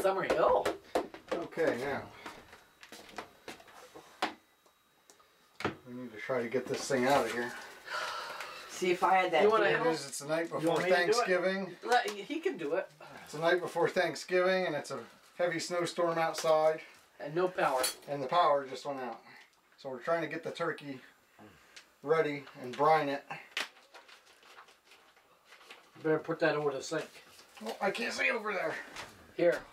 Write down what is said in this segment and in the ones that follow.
Summer Hill. Okay, now we need to try to get this thing out of here. See if I had that. You wanna It is, it's the night before want me to do it? Thanksgiving. He can do it. It's the night before Thanksgiving, and it's a heavy snowstorm outside, And no power. and the power just went out. So we're trying to get the turkey ready and brine it. You better put that over the sink. Oh, I can't see over there. Here.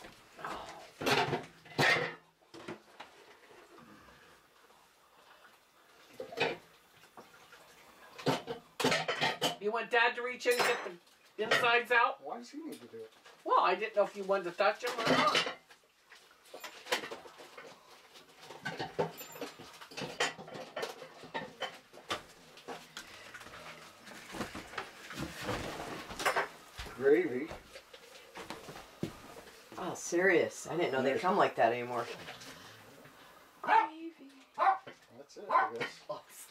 You want Dad to reach in and get the insides out? Why does he need to do it? Well, I didn't know if you wanted to touch them or not. Gravy. Oh, serious? I didn't know they come like that anymore. That's it, I guess.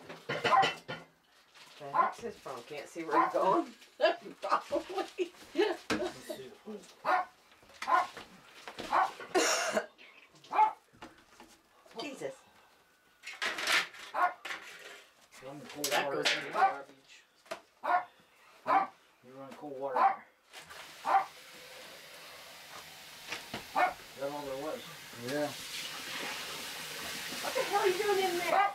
The heck's this from? Can't see where he's going. Probably. Jesus. Run cold That water. goes in the garbage. You run cold water. Is that all there was? Yeah. What the hell are you doing in there?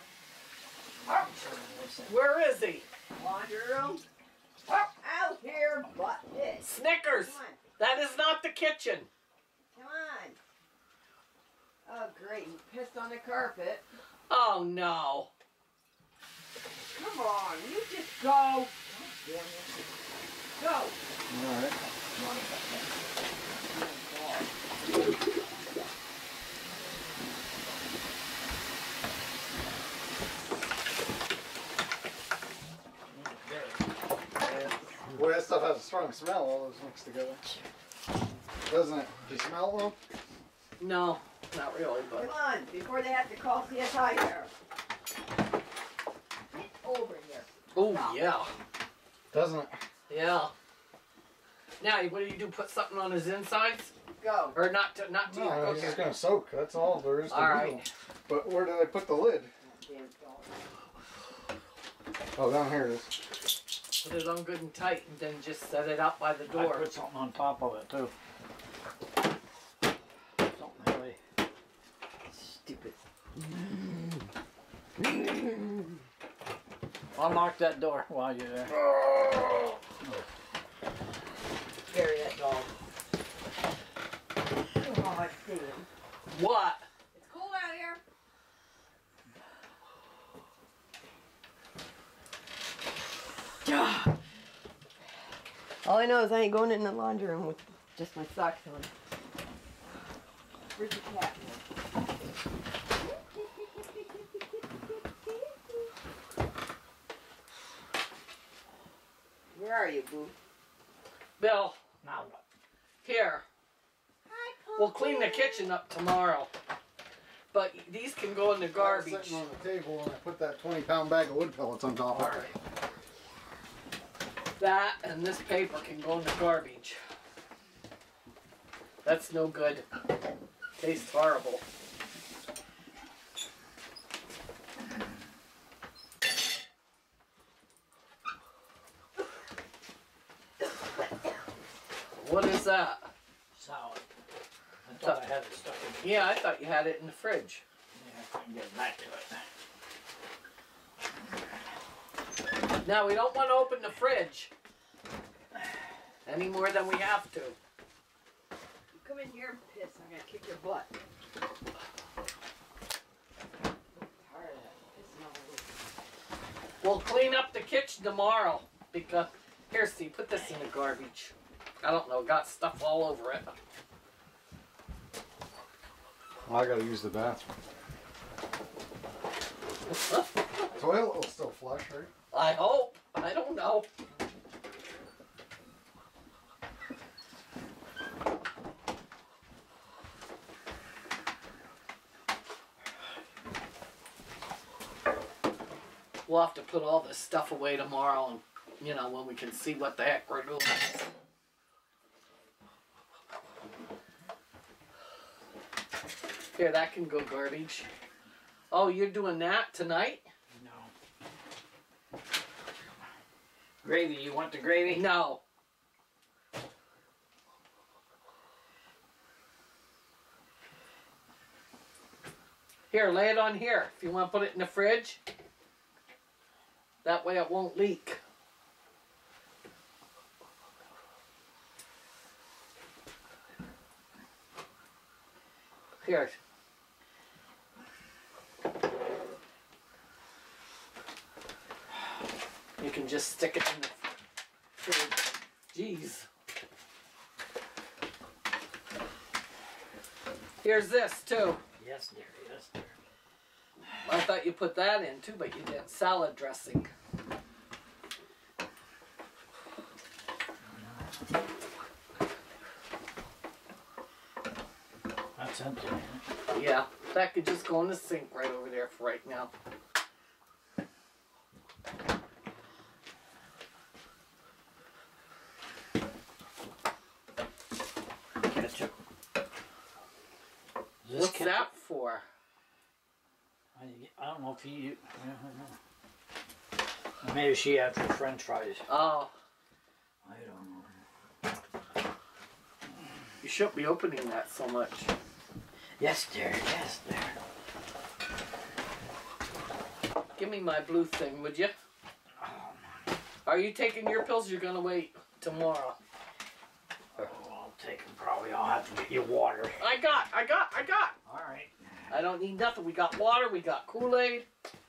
Where is he? Laundry room? Out here, but this. Snickers! Come on. That is not the kitchen. Come on. Oh, great. You pissed on the carpet. Oh no. Come on. You just go. Damn it. Go. Alright. Boy, that stuff has a strong smell, all those mixed together. Doesn't it? Do you smell them? No, not really, Come but. on. Before they have to call CSI here. Get over here. Oh, yeah. Doesn't it? Yeah. Now, what do you do? Put something on his insides? Go. Or not to No, cook it's just it? going to soak. That's all there is to All do. right. But where did I put the lid? Damn dog. Oh, down here it is. Put it on good and tight and then just set it out by the I door. put something on top of it too. Something heavy. Stupid. Unlock that door while you're there. Bury that dog. Oh, damn. What? It's cold out here. All I know is I ain't going in the laundry room with just my socks on. Where's the cat? Where are you, Boo? Bill, Now what? here. Hi, We'll clean the kitchen up tomorrow. But these can go in the I was garbage. sitting on the table and I put that 20-pound bag of wood pellets on top of it. That and this paper can go in the garbage. That's no good. Tastes horrible. What is that? Salad. I thought I had it stuck in the Yeah, I thought you had it in the fridge. Yeah, I can get back to it. Now, we don't want to open the fridge any more than we have to. You come in here and piss, I'm gonna kick your butt. I'm tired of that pissing all over. We'll clean up the kitchen tomorrow. Because, here, Steve, put this in the garbage. I don't know, got stuff all over it. Well, I gotta use the bathroom. Toilet will still flush, right? I hope. I don't know. We'll have to put all this stuff away tomorrow and, you know, when we can see what the heck we're doing. Here, that can go garbage. Oh, you're doing that tonight? No. Gravy, you want the gravy? No. Here, lay it on here. If you want to put it in the fridge. That way it won't leak. Here. You can just stick it in the fridge. Jeez. Here's this too. Yes, dear. Yes, dear. I thought you put that in too, but you didn't. Salad dressing. That's empty. Yeah, that could just go in the sink right over there for right now. Ketchup. Is this What's ketchup? that for? I don't know if you. Maybe she had for French fries. Oh, I don't know. you shouldn't be opening that so much. Yes, dear. Yes, dear. Give me my blue thing, would you? Are you taking your pills? You're gonna wait tomorrow. Oh, I'll take them. Probably. I'll have to get you water. I got. All right. I don't need nothing. We got water. We got Kool-Aid.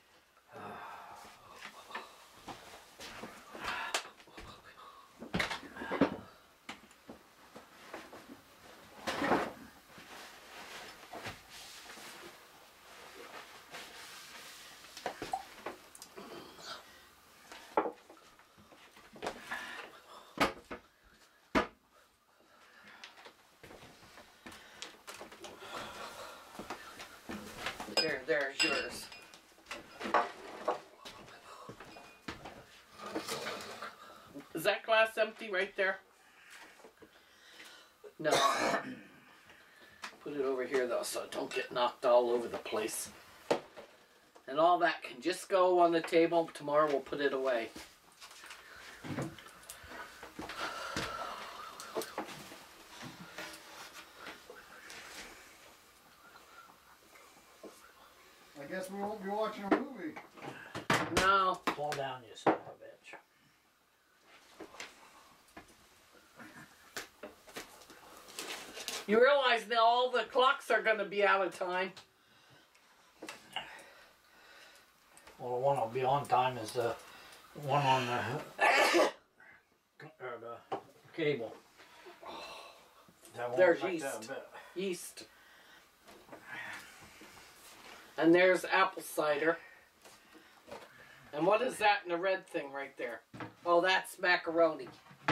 There's yours. Is that glass empty right there? No. Put it over here though so it don't get knocked all over the place. And all that can just go on the table. Tomorrow we'll put it away. I guess we won't be watching a movie. No. Fall down, you son of a bitch. You realize now all the clocks are going to be out of time. Well, the one that'll be on time is the one on the, or the cable. That won't There's affect that a yeast. bit. Yeast. And there's apple cider. And what is that in the red thing right there? Oh, that's macaroni.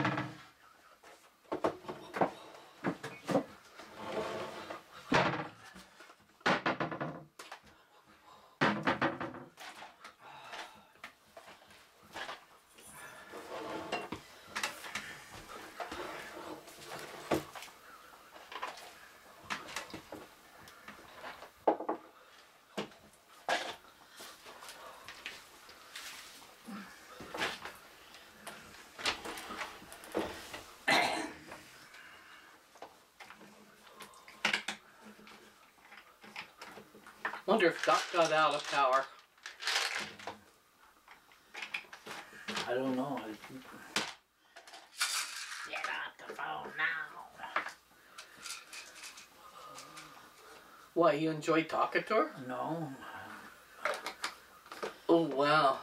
Wonder if Doc got out of power. I don't know. Get off the phone now. Why, you enjoy talking to her? No. Oh, wow.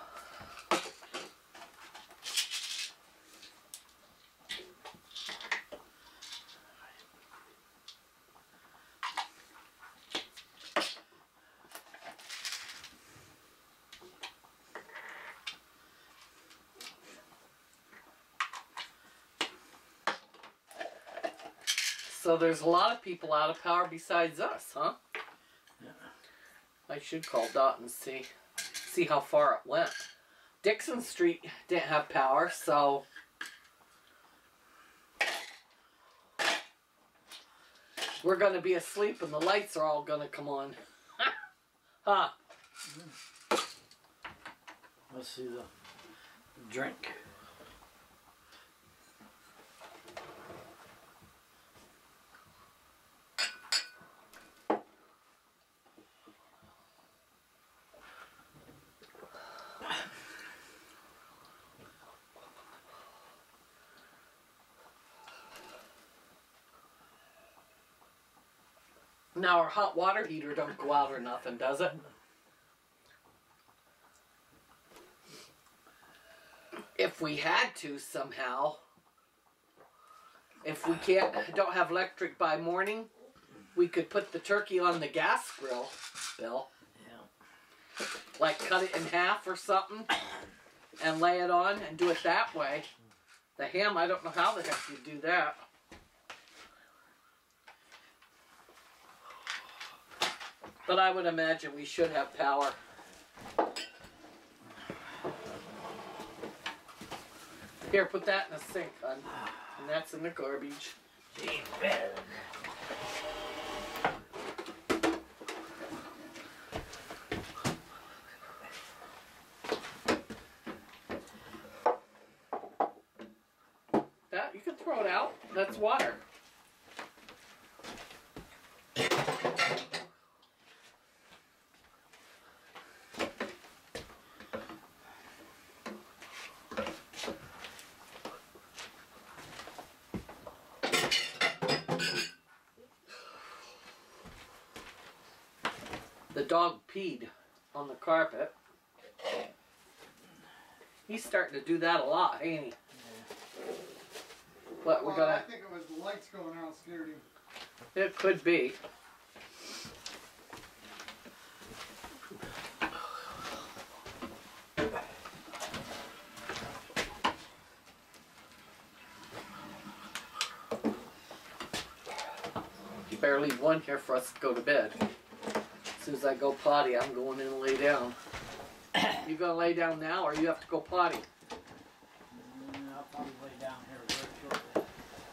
So there's a lot of people out of power besides us, huh? Yeah. I should call Dot and see how far it went. Dixon Street didn't have power, so we're gonna be asleep and the lights are all gonna come on. Huh? Let's see the drink. Now our hot water heater don't go out or nothing, does it? If we had to somehow, if we don't have electric by morning, we could put the turkey on the gas grill, Bill. Yeah. Like cut it in half or something and lay it on and do it that way. The ham, I don't know how the heck you do that. But I would imagine we should have power. Here, put that in the sink, hon. And that's in the garbage. That, you can throw it out. That's water. The dog peed on the carpet. He's starting to do that a lot, ain't he? What, we're Well, gonna... I think it was the lights going out scared him. It could be. You better leave one here for us to go to bed. As soon as I go potty, I'm going in and lay down. You gonna lay down now, or you have to go potty? I'll probably lay down here very shortly.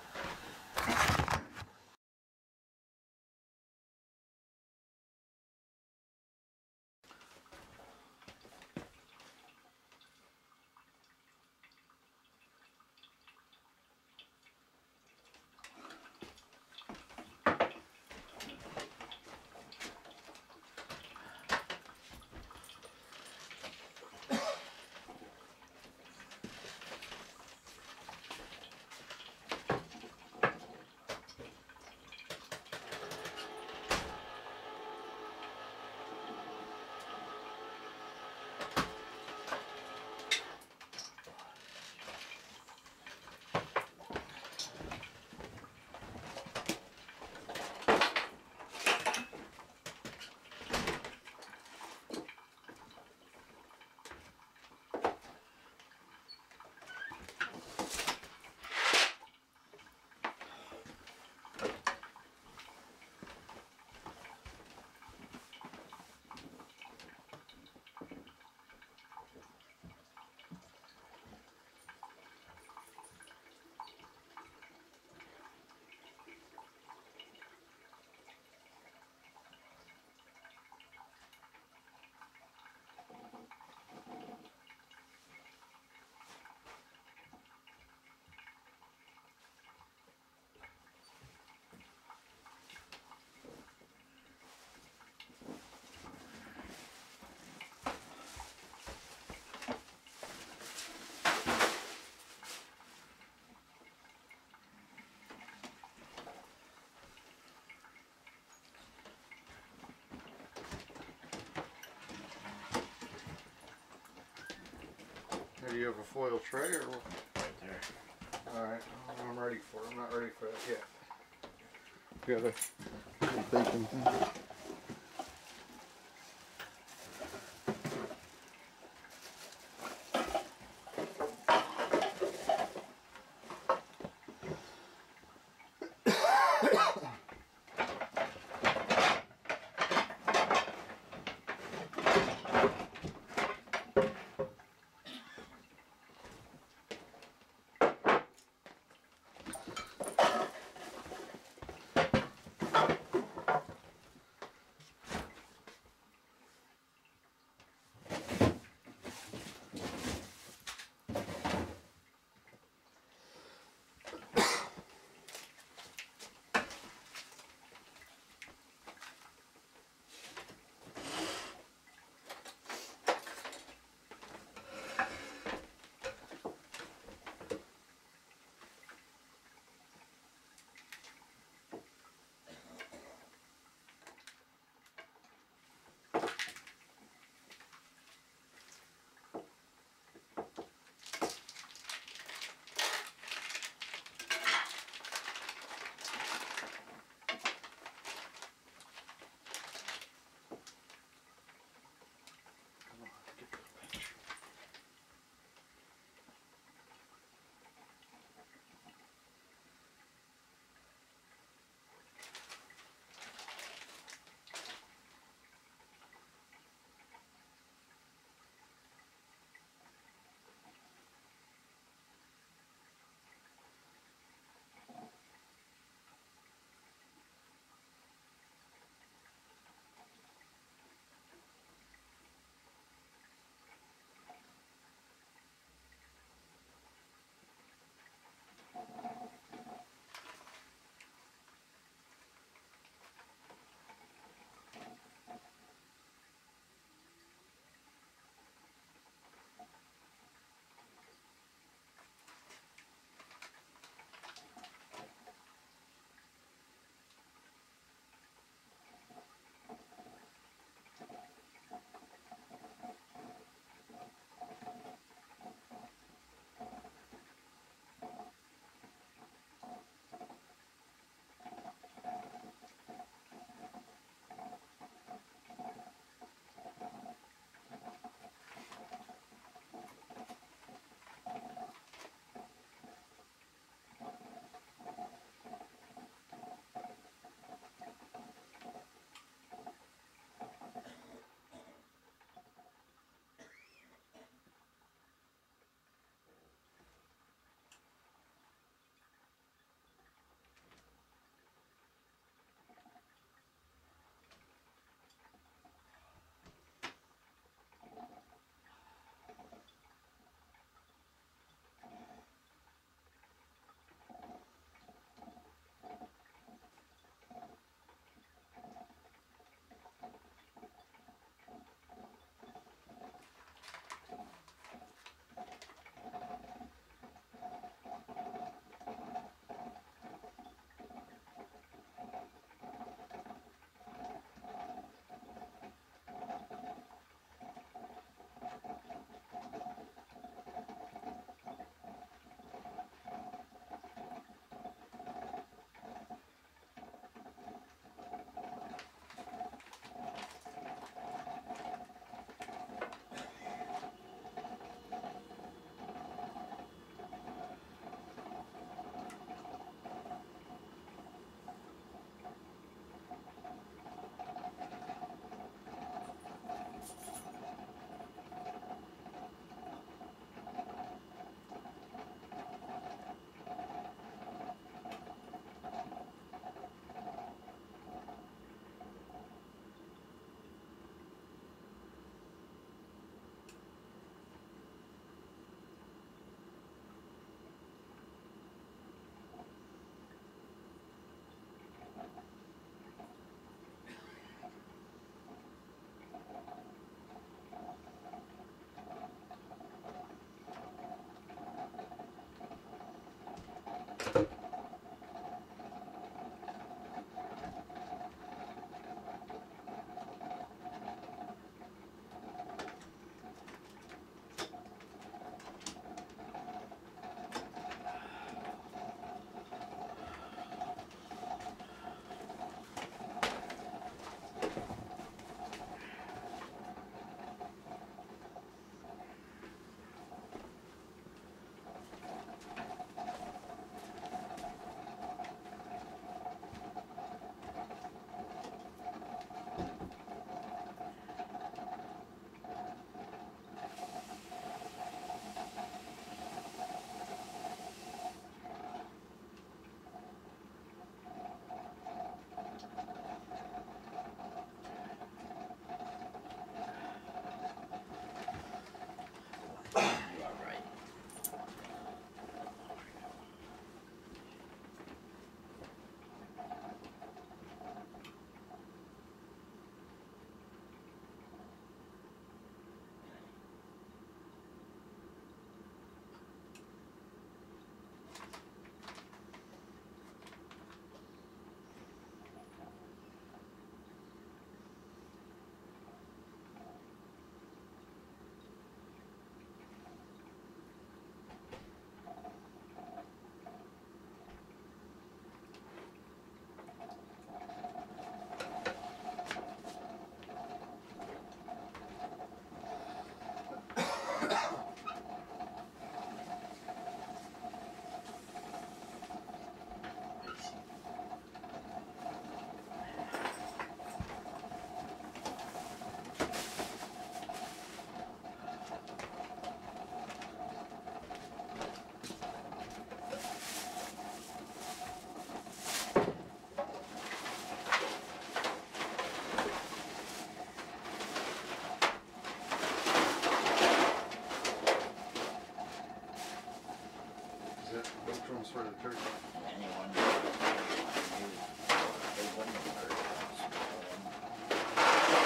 Do you have a foil tray or what? Right there. Alright, I'm ready for it. I'm not ready for that yet. Got a bacon thing. You are right. Which one's for the turkey? Anyone that they wouldn't have heard of small one.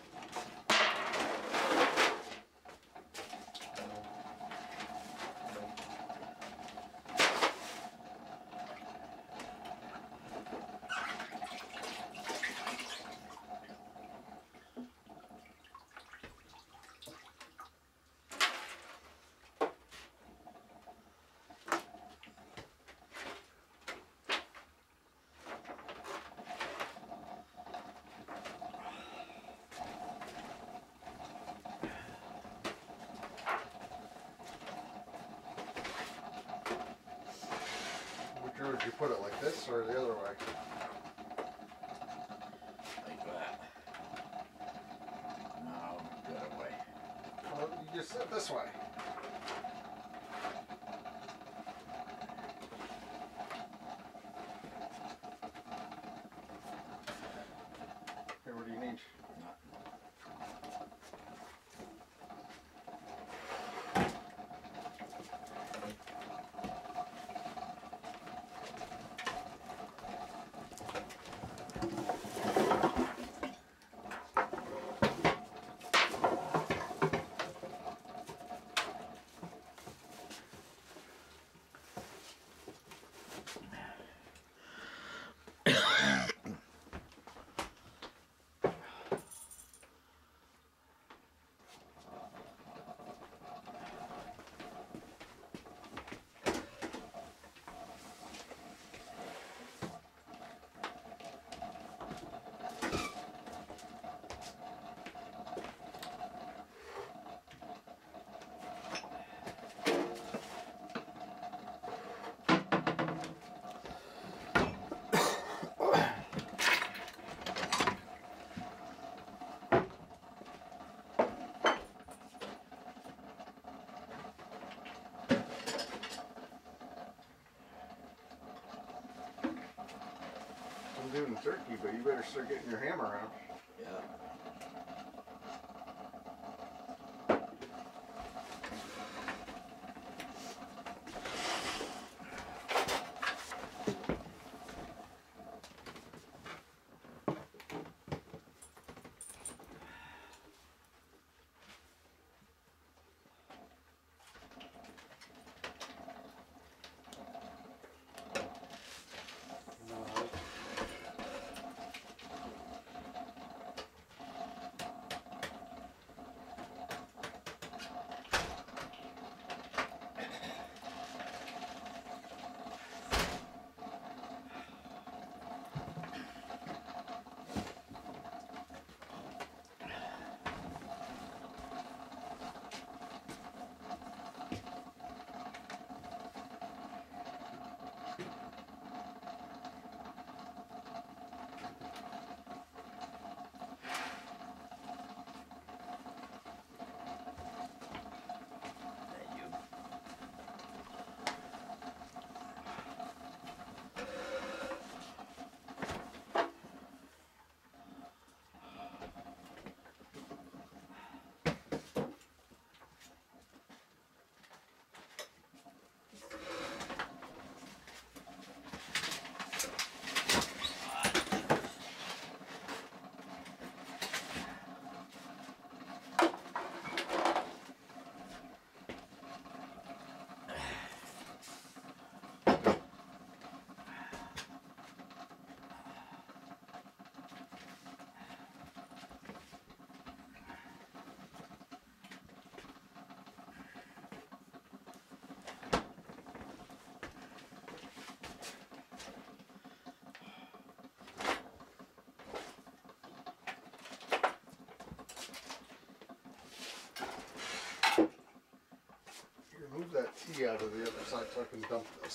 Which would you put it, like this or the other way? Like that. No, the other way. Well, you just sit this way. Here, what do you need? I'm doing turkey, but you better start getting your hammer out. Yeah. key out of the other side so I can dump this.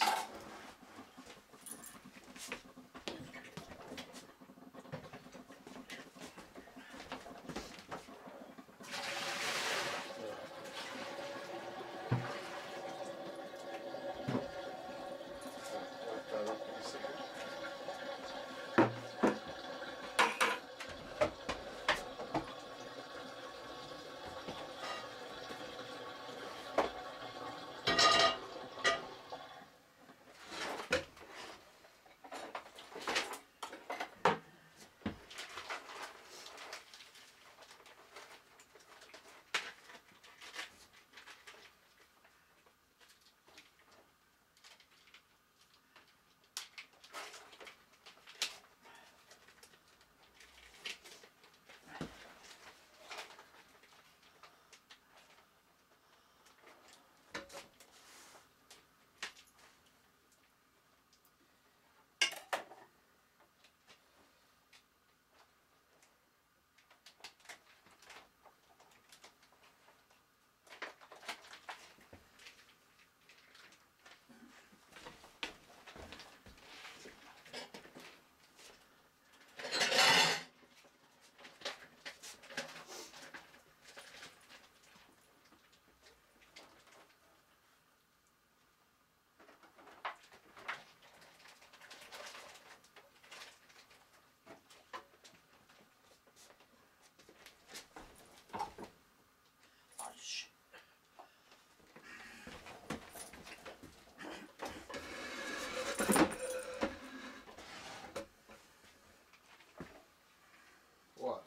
What?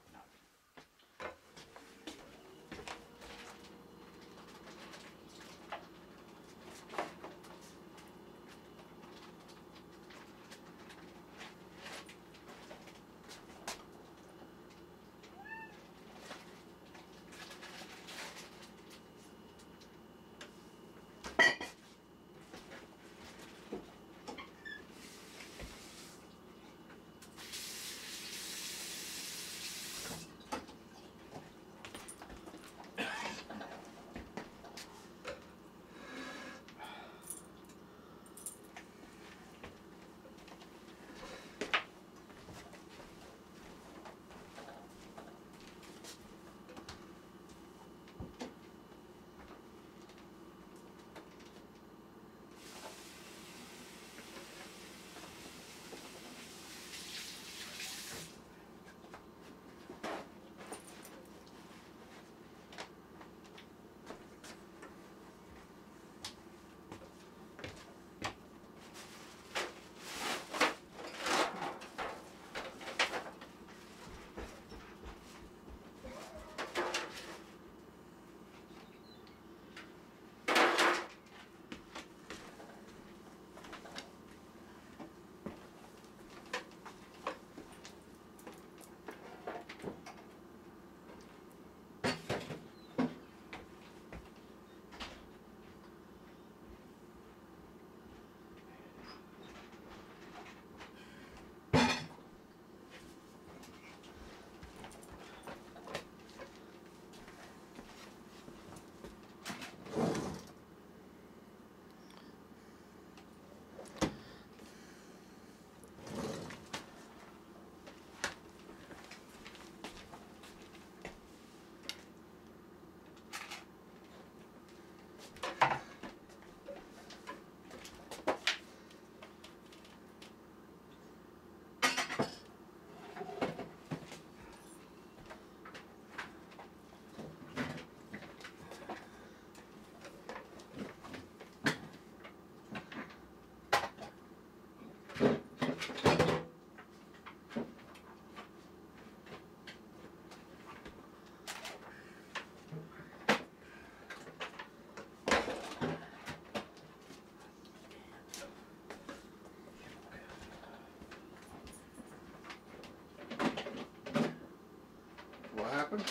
What happened?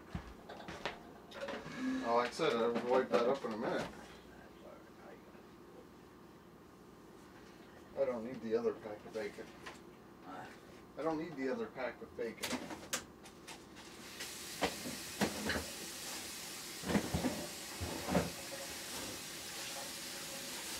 Oh, like I said, I would wipe that up in a minute. I don't need the other pack of bacon. I don't need the other pack of bacon.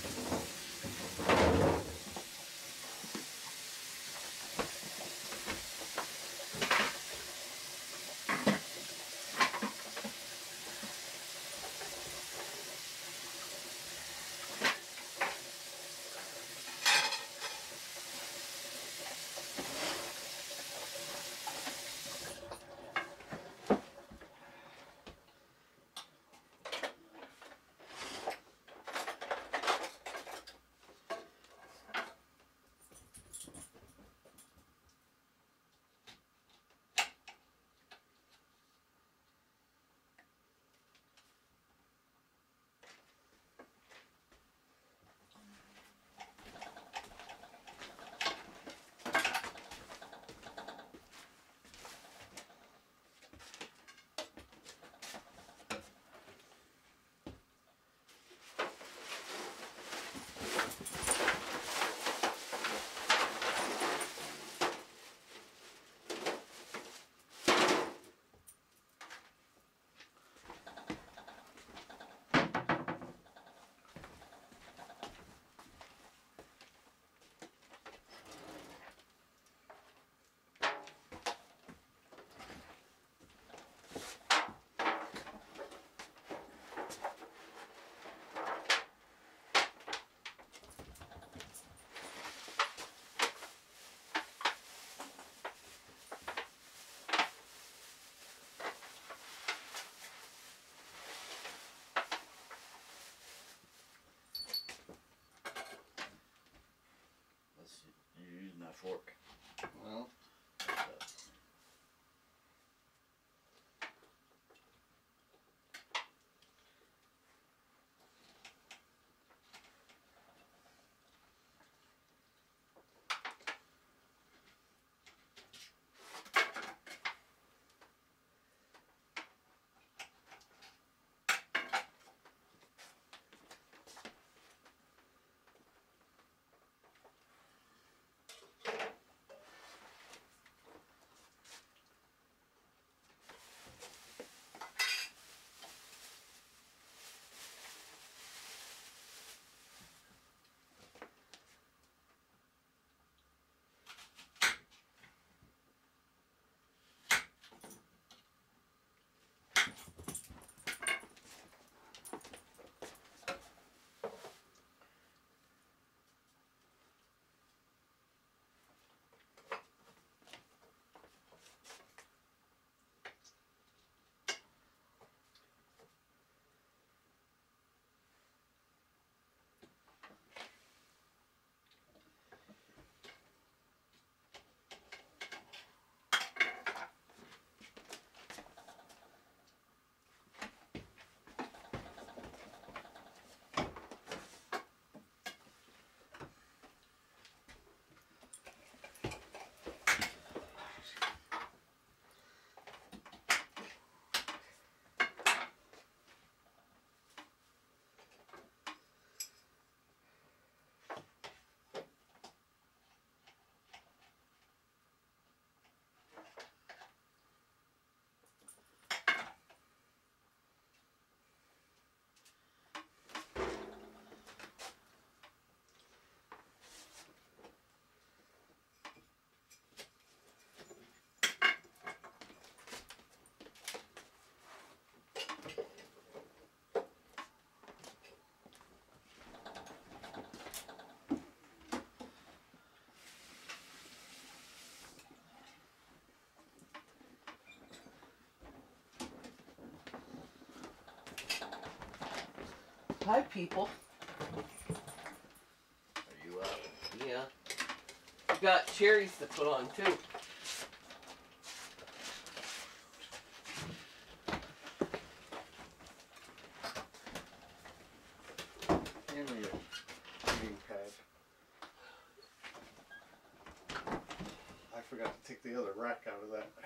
You're using that fork. Well, Hi, people. Are you up? Yeah. You got cherries to put on too. hand me a heating pad. I forgot to take the other rack out of that.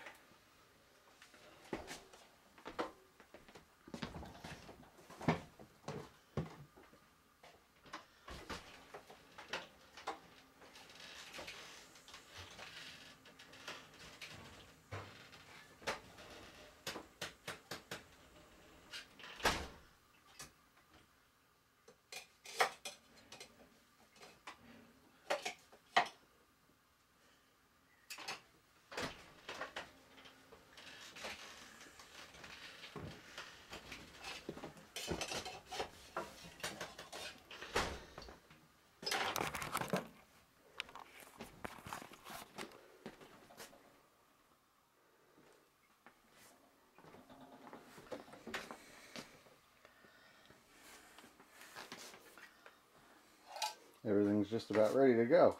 Everything's just about ready to go.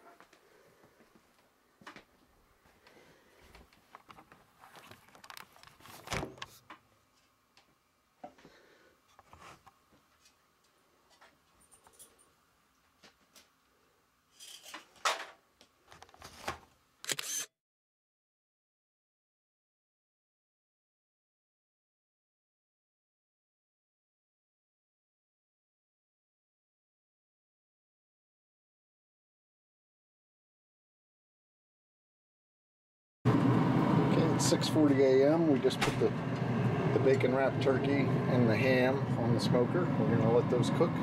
Okay, it's 6:40 a.m. We just put the bacon wrapped turkey and the ham on the smoker. We're gonna let those cook.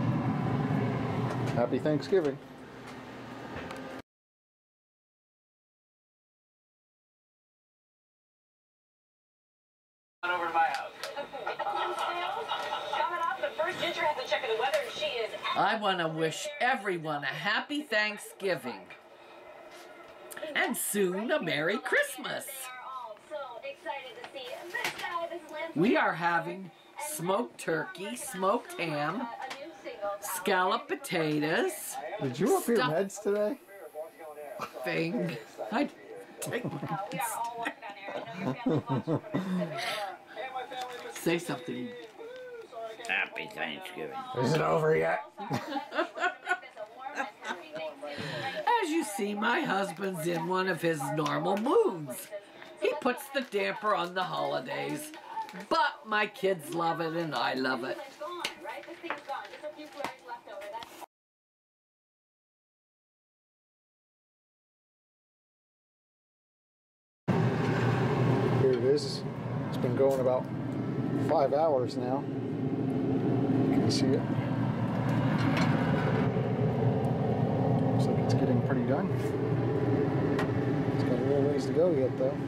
Happy Thanksgiving. Over to my house. Coming up, the first ginger has a check of the weather, and she is. I want to wish everyone a happy Thanksgiving. And soon a Merry Christmas. We are having smoked turkey, smoked ham, scalloped potatoes, Did you up your Stuff- meds today? thing. I take my Say something. Happy Thanksgiving. Is it over yet? As you see, my husband's in one of his normal moods. He puts the damper on the holidays. But my kids love it and I love it. Here it is. It's been going about 5 hours now. You can see it. Looks like it's getting pretty done. It's got a little ways to go yet though.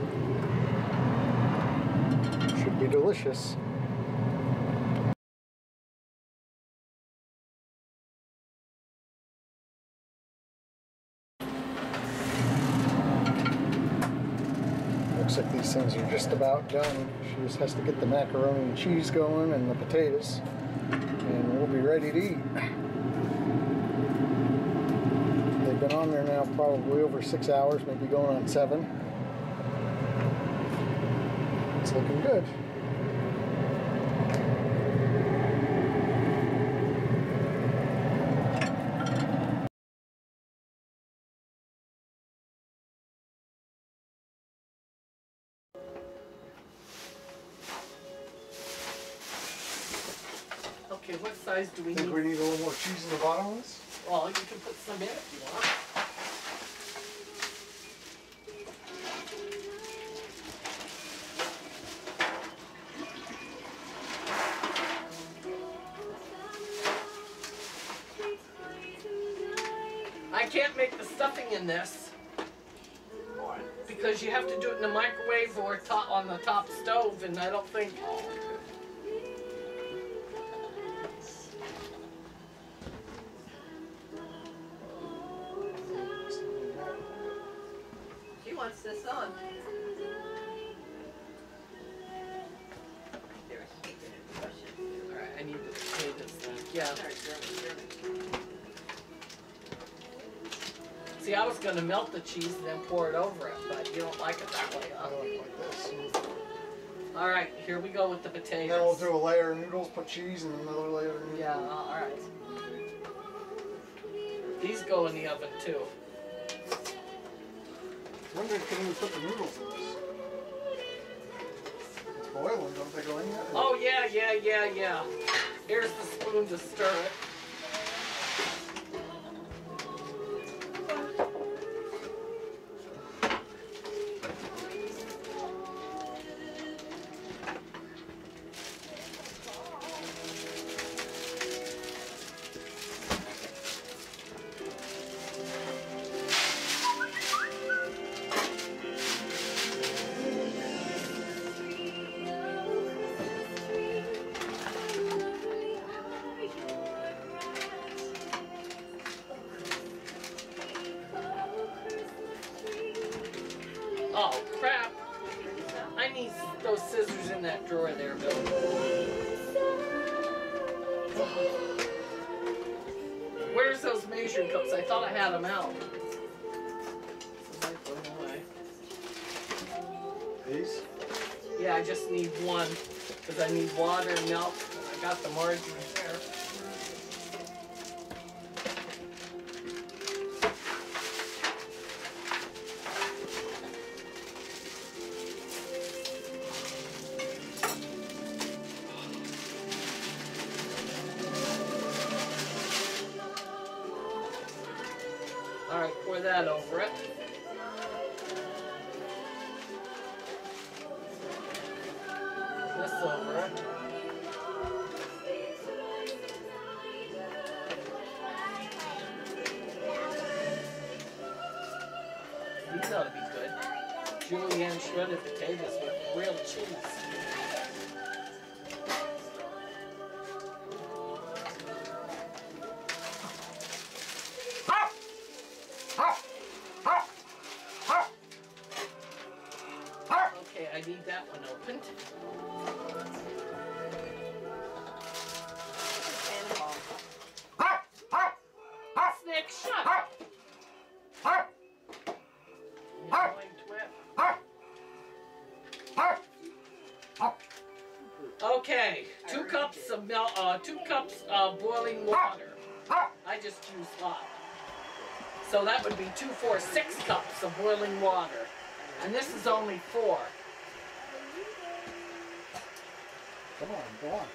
Should be delicious. Looks like these things are just about done. She just has to get the macaroni and cheese going and the potatoes, and we'll be ready to eat. They've been on there now probably over 6 hours, maybe going on 7. It's looking good. Okay, what size do we Think need? we need a little more cheese in the bottom of this? Well, you can put some in if you want. I can't make the stuffing in this because you have to do it in the microwave or on the top stove, and I don't think. She wants this on. Alright, I need the potatoes then. Yeah. See, I was gonna melt the cheese and then pour it over it, but you don't like it that way, I huh? like this. Alright, here we go with the And potatoes. then we'll do a layer of noodles, put cheese, and another layer of noodles. Yeah, alright. These go in the oven too. When can we put the noodles in this? It's boiling, don't they go in yet? Oh yeah. Here's the spoon to stir it. Oh crap! I need those scissors in that drawer there, Bill. Where where's those measuring cups? I thought I had them out. I put them away. These? Yeah, I just need one because I need water and milk. I got the margarine there. All right, pour that over it. This over it. These ought to be good. Julienne shredded potatoes with real cheese. Okay, I need that one opened. Snake, shut up! You annoying twit. Okay, 2 cups of milk, 2 cups of boiling water. I just used hot. So that would be 2, 4, 6 cups of boiling water. And this is only 4. Come on, go on.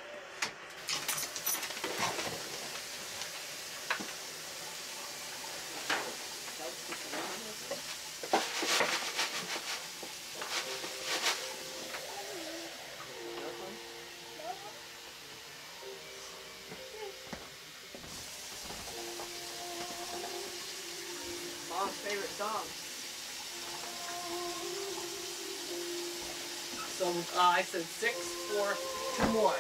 Mom's favorite song. So I said 6, 4, 2 more.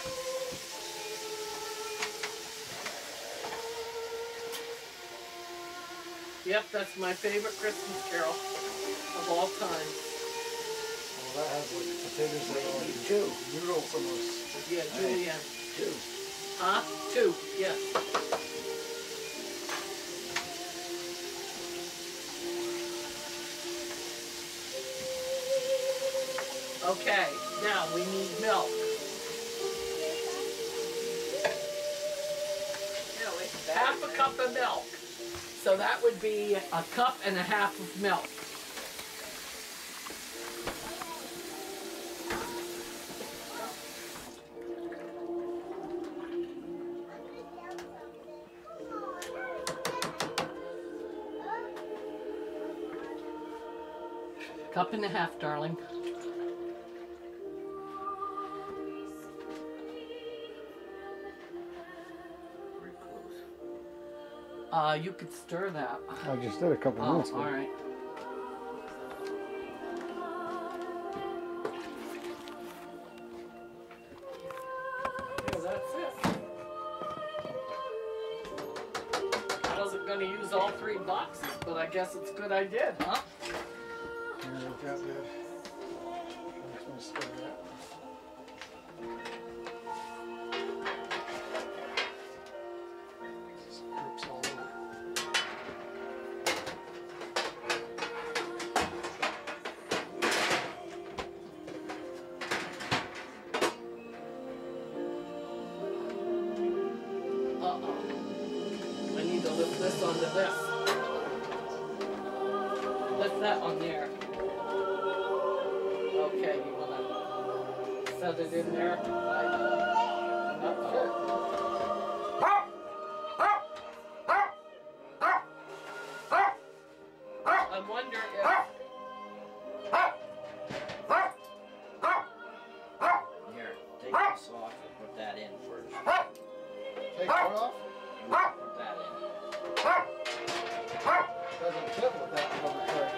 Yep, that's my favorite Christmas carol of all time. Well, that has like potatoes that are like 2. noodles almost. Yeah, Julienne. 2. Huh? 2, yes. Okay, now we need milk. Half a cup of milk. So that would be a cup and a half of milk. Cup and a half, darling. You could stir that. I just did a couple minutes ago. All right. Yeah, that's it. I wasn't going to use all 3 boxes, but I guess it's good I did, huh? Here we've got that. I'm just gonna stir that. Just drips all over. Uh-oh. I need to lift this onto this. Lift that on there. Okay, you wanna set it in there? Uh-oh. I wonder if... Here, take this off and put that in first. Take what off? Put that in. Doesn't fit with that rubber tray.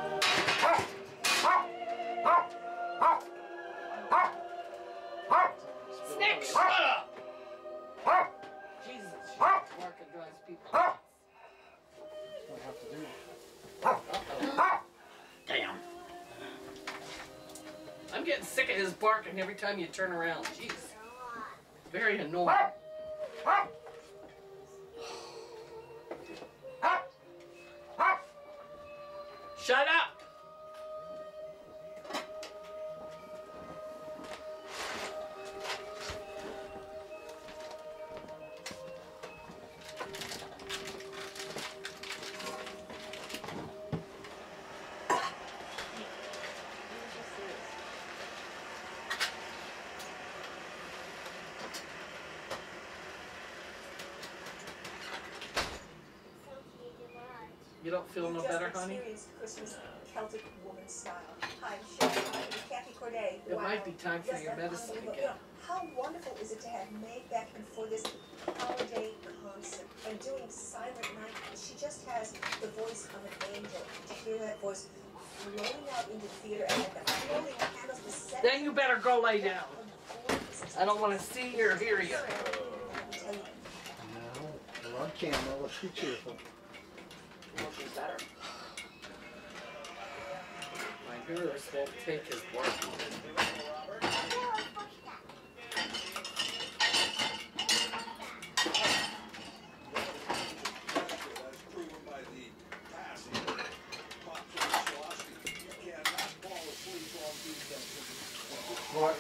Snake, shut up! Jesus, market drives people nuts. Don't have to do it. Uh-oh. Damn. I'm getting sick of his barking every time you turn around. Jeez. Very annoying. Shut up! You don't feel no better, honey? Christmas Celtic woman style. Hi, I'm Sherry. I'm Kathy Corday. It might be time for your medicine again. How wonderful is it to have Mae Beckman for this holiday concert and doing Silent Night? She just has the voice of an angel. To hear that voice flowing out into the theater and the floating candles, the set. Then you better go lay down. I don't want to see or hear you. No, we're on camera. Let's be cheerful. Well, she's better. My nurse won't take his word. What?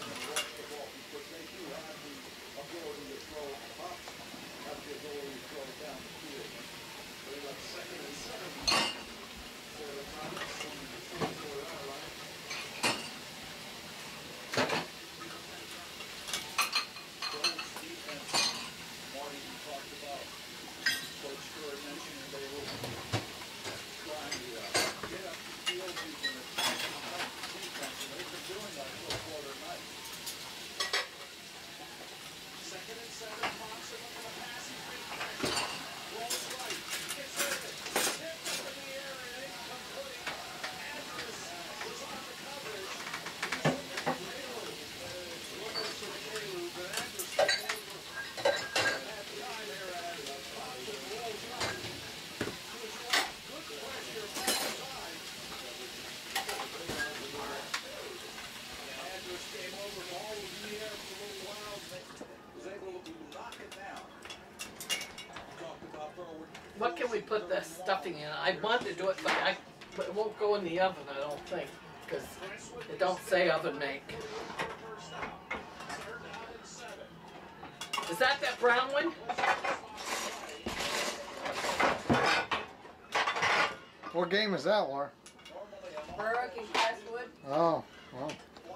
What can we put the stuffing in? I wanted to do it, but it won't go in the oven, I don't think, because it don't say oven make. Is that brown one? What game is that, Laura? Berwick and Crestwood. Oh, well.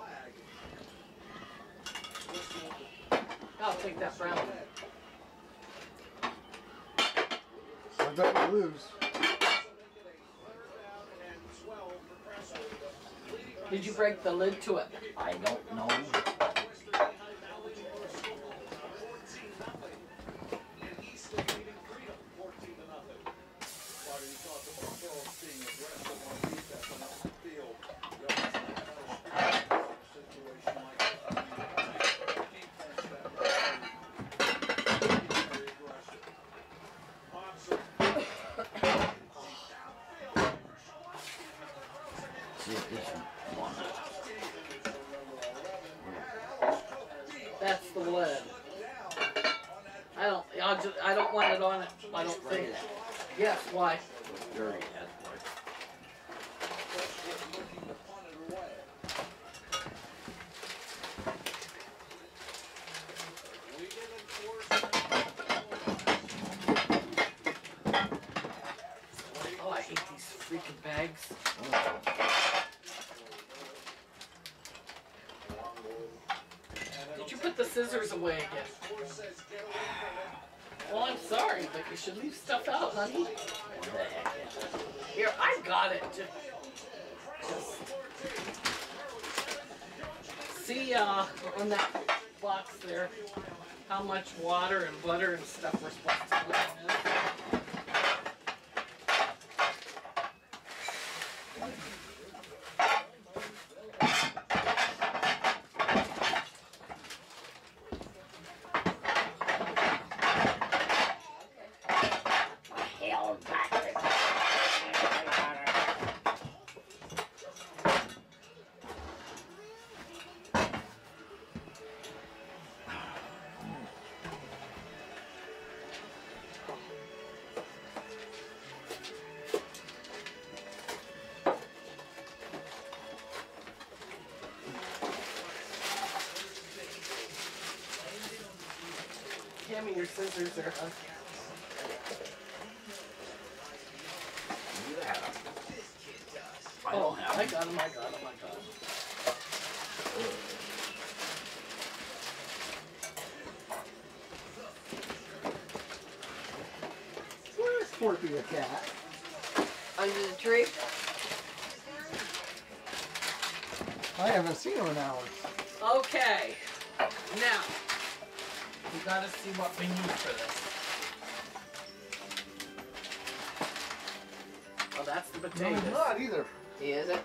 I'll take that brown one. I bet we lose. Did you break the lid to it? I don't know. That's the lid. I don't want it on it. I don't think. Yes, why? Dirty, that's why. Oh, I hate these freaking bags. Did you put the scissors away again? Well, I'm sorry, but you should leave stuff out, honey. Here, I got it. Just see on that box there how much water and butter and stuff we're supposed to put in it. scissors are. You have them. I Oh, don't have I them. got him, I got him, I got him. Where's Porky the cat? Under the tree. I haven't seen him in hours. Okay, now, we gotta see what we need for this. Oh, that's the No, potatoes. he's not either. He isn't.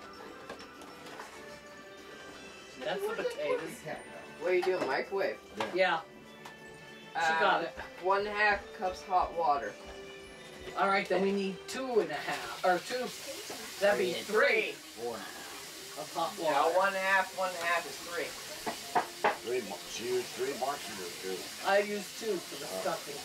That's the potatoes. What are you doing? Microwave. Yeah, she got it. 1/2 cups hot water. All right, then we need 2.5, or 2, that'd be 3 4.5. of hot No, water. 1/2 is 3. She used 3 boxes or 2. I use 2 for the stuffing.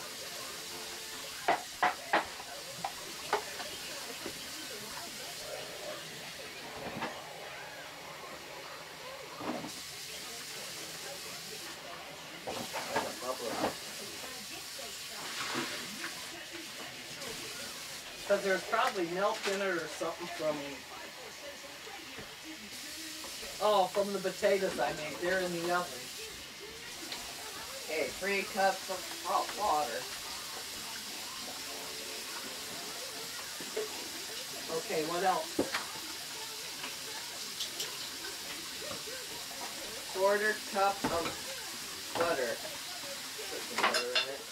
Because there's probably milk in it or something from, from the potatoes I made. They're in the oven. Okay, 3 cups of hot water. Okay, what else? 1/4 cup of butter. Put some butter in it.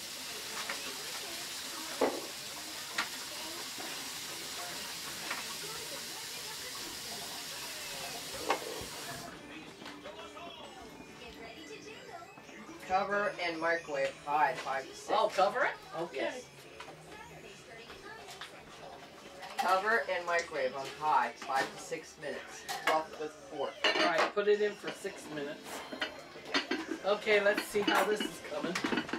Cover and microwave high, 5 to 6. Oh, cover it? Okay. Yes. Cover and microwave on high, 5 to 6 minutes. Fluff with fork. All right, put it in for 6 minutes. Okay, let's see how this is coming.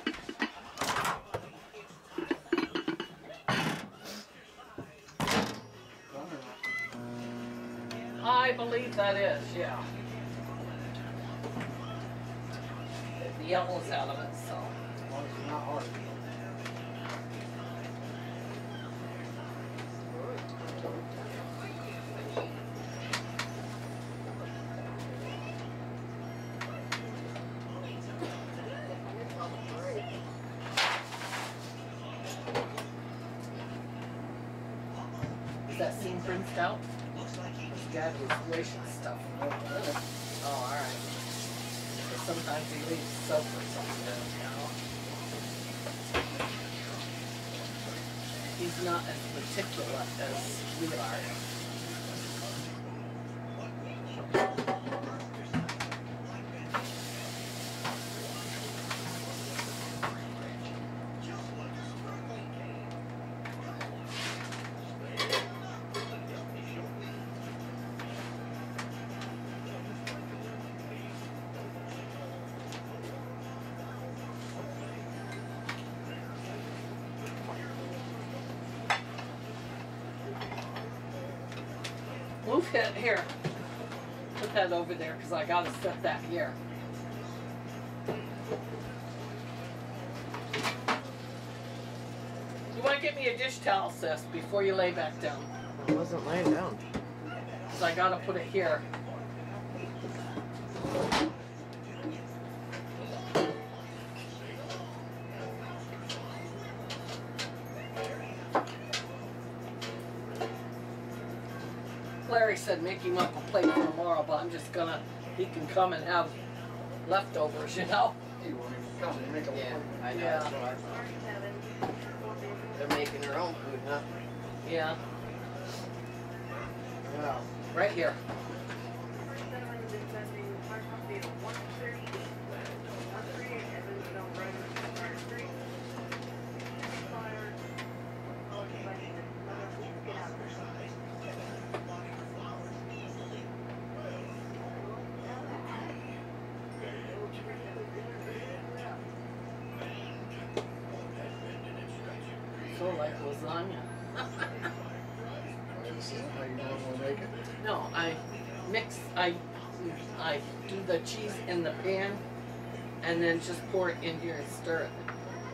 I believe that is, yeah. The yellow's out of it, so. Well, it's not hard. Is that scene rinsed out? This guy was washing stuff. Oh, alright. Sometimes he leaves soap or something, you know. He's not as meticulous as we are. Move it here. Put that over there because I gotta set that here. You want to get me a dish towel, sis, before you lay back down? I wasn't laying down. Because I gotta put it here. Larry said make him up a plate for tomorrow, but I'm just gonna, he can come and have leftovers, you know? You want me to come and make a Yeah, I know. Yeah. That's what I thought. They're making their own food, huh? Yeah, Yeah. right here. So like lasagna. This is how you normally make it. No, I do the cheese in the pan and then just pour it in here and stir it.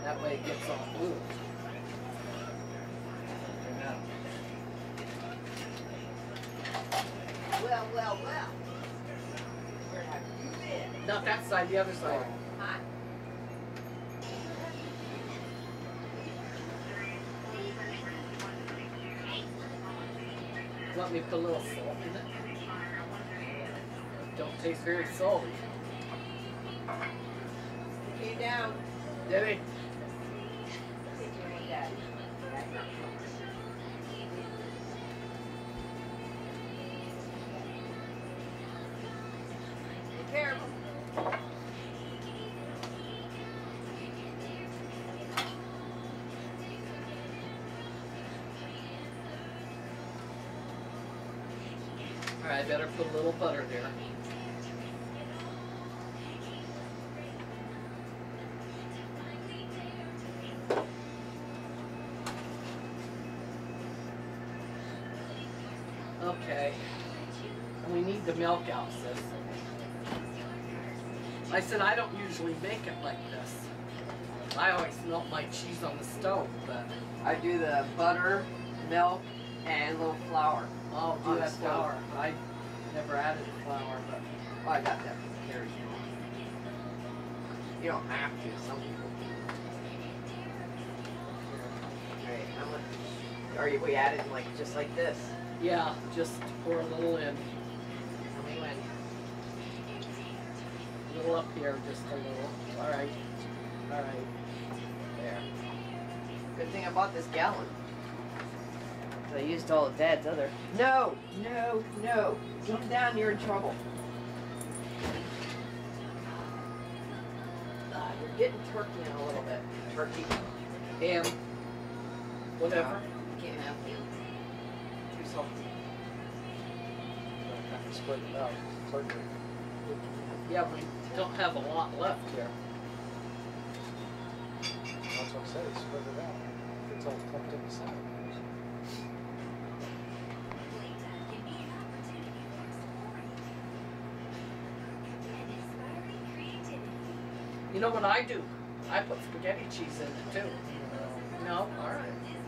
That way it gets all blue. Well, well, well. Where have you been? Not that side, the other side. Huh? Let me put a little salt in it. Don't taste very salty. Came down. Debbie, Think you ain't daddy. Be careful. alright, I better put a little butter there. Okay. And we need the milk out, sis. I said I don't usually make it like this. I always melt my cheese on the stove, but I do the butter, milk, and a little flour. I'll do On the that stove. flour. I never added flour, but Oh, I got that from Carrie. You don't have to. Some people do. Right. How much? Are we adding like just like this? yeah, just pour a little in. Tell me when. A little up here, just a little. Alright. Alright. There. Good thing I bought this gallon. I used all of Dad's other. No, no, no. Come down, you're in trouble. We're getting turkey in a little bit. Turkey. Ham. Whatever. Can't have ham. Too salty. Have to spread it out. Turkey. Yeah, we don't have a lot left here. That's what I said, spread it out. It's all tucked in the side. You know what I do? I put spaghetti cheese in it too. No? Alright.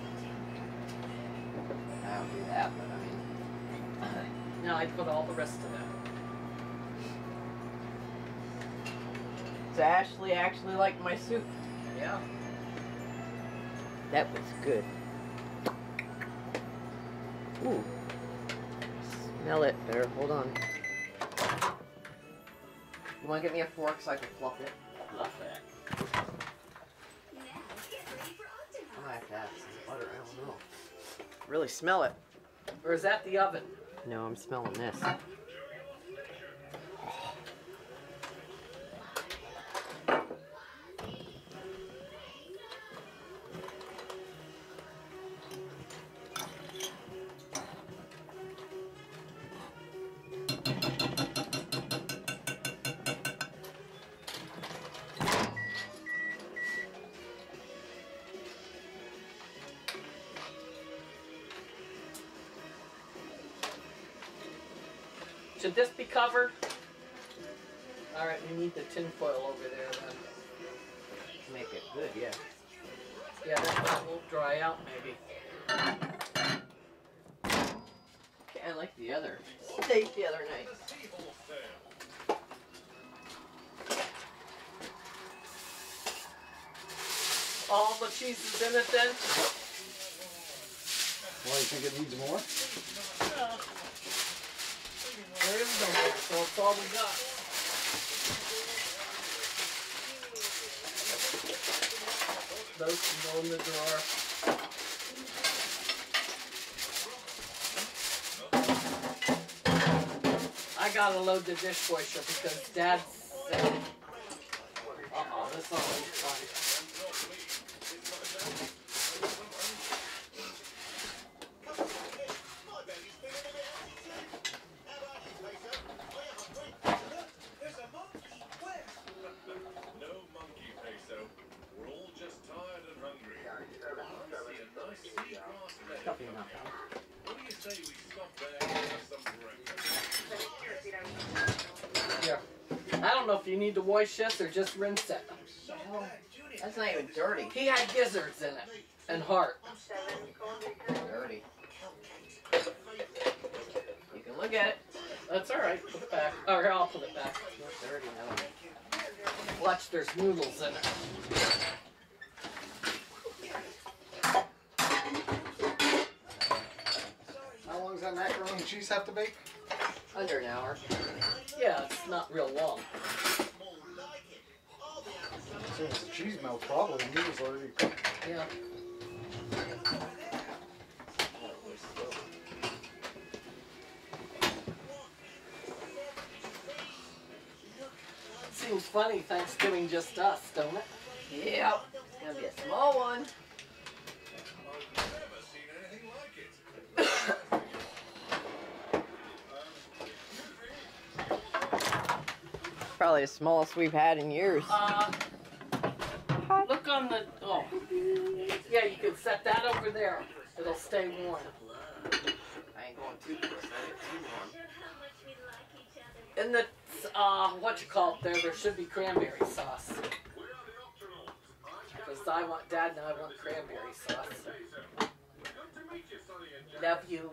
I don't do that, but I mean. Now I put all the rest of that. So Ashley actually liked my soup. Yeah. That was good. Ooh. Smell it better. Hold on. You want to get me a fork so I can fluff it? Love that. I might have to add some butter. I don't know. Really smell it. Or is that the oven? No, I'm smelling this. Should this be covered? Alright, we need the tin foil over there then. Make it good, yeah. Yeah, that will dry out maybe. Okay, I like the other steak the other night. All the cheese is in it then? Why, you think it needs more? There is no more, so it's all we got. Those can go in the drawer. I gotta load the dishwasher because Dad said, uh-oh, this always fun. Here. I don't know if you need to wash this or just rinse it. That's not even dirty. He had gizzards in it and heart. Dirty. You can look at it. That's all right. Put it back. Or here, I'll put it back. It's not dirty now. Watch, there's noodles in it. How long does that macaroni and cheese have to bake? Under an hour. Yeah, it's not real long. As soon as the cheese melts, probably the noodles already cooked. Yeah. Seems funny, Thanksgiving just us, don't it? Yep. It's gonna be a small one. Probably the smallest we've had in years. Look on the, oh. Yeah, you can set that over there. It'll stay warm. I ain't going too close. I get too warm. In the, what you call it there should be cranberry sauce. Because I want, Dad and I want cranberry sauce. Love you.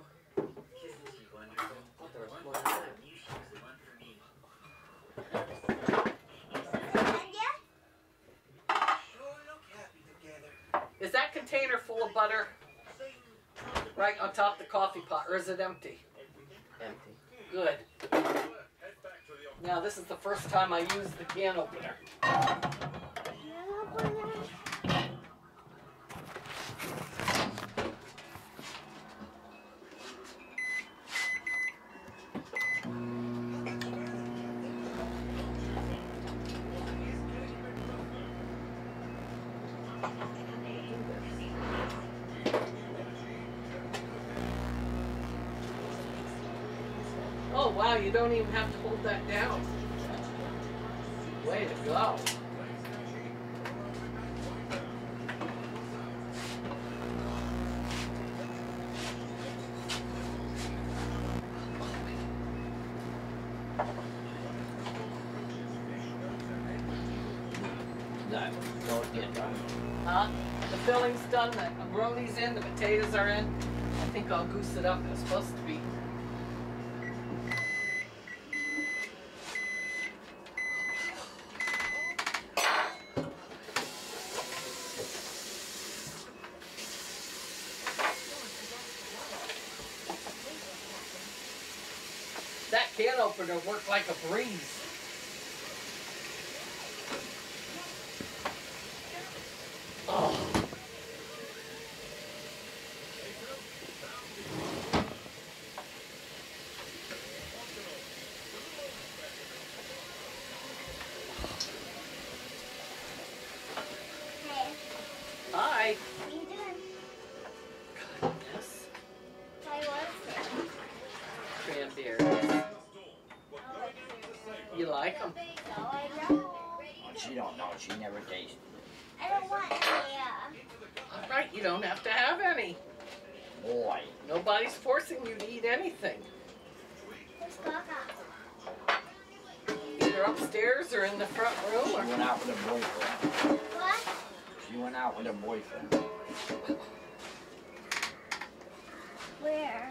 Is that container full of butter? Right on top of the coffee pot, or is it empty? Empty. Good. Now this is the first time I used the can opener. Oh wow, you don't even have to hold that down. Way to go. Don't get done. The filling's done, the broni's in, the potatoes are in. I think I'll goose it up. It's supposed to be. That can opener worked like a breeze. Oh. Hi. What are you doing? Goodness. Hi, what's Cranberries. You like them? She don't know. She never tasted. I don't want any. All right, you don't have to have any. Boy. Nobody's forcing you to eat anything. Where's Gaga? Either upstairs or in the front room. She Or... went out with a boyfriend. What? She went out with a boyfriend. Where?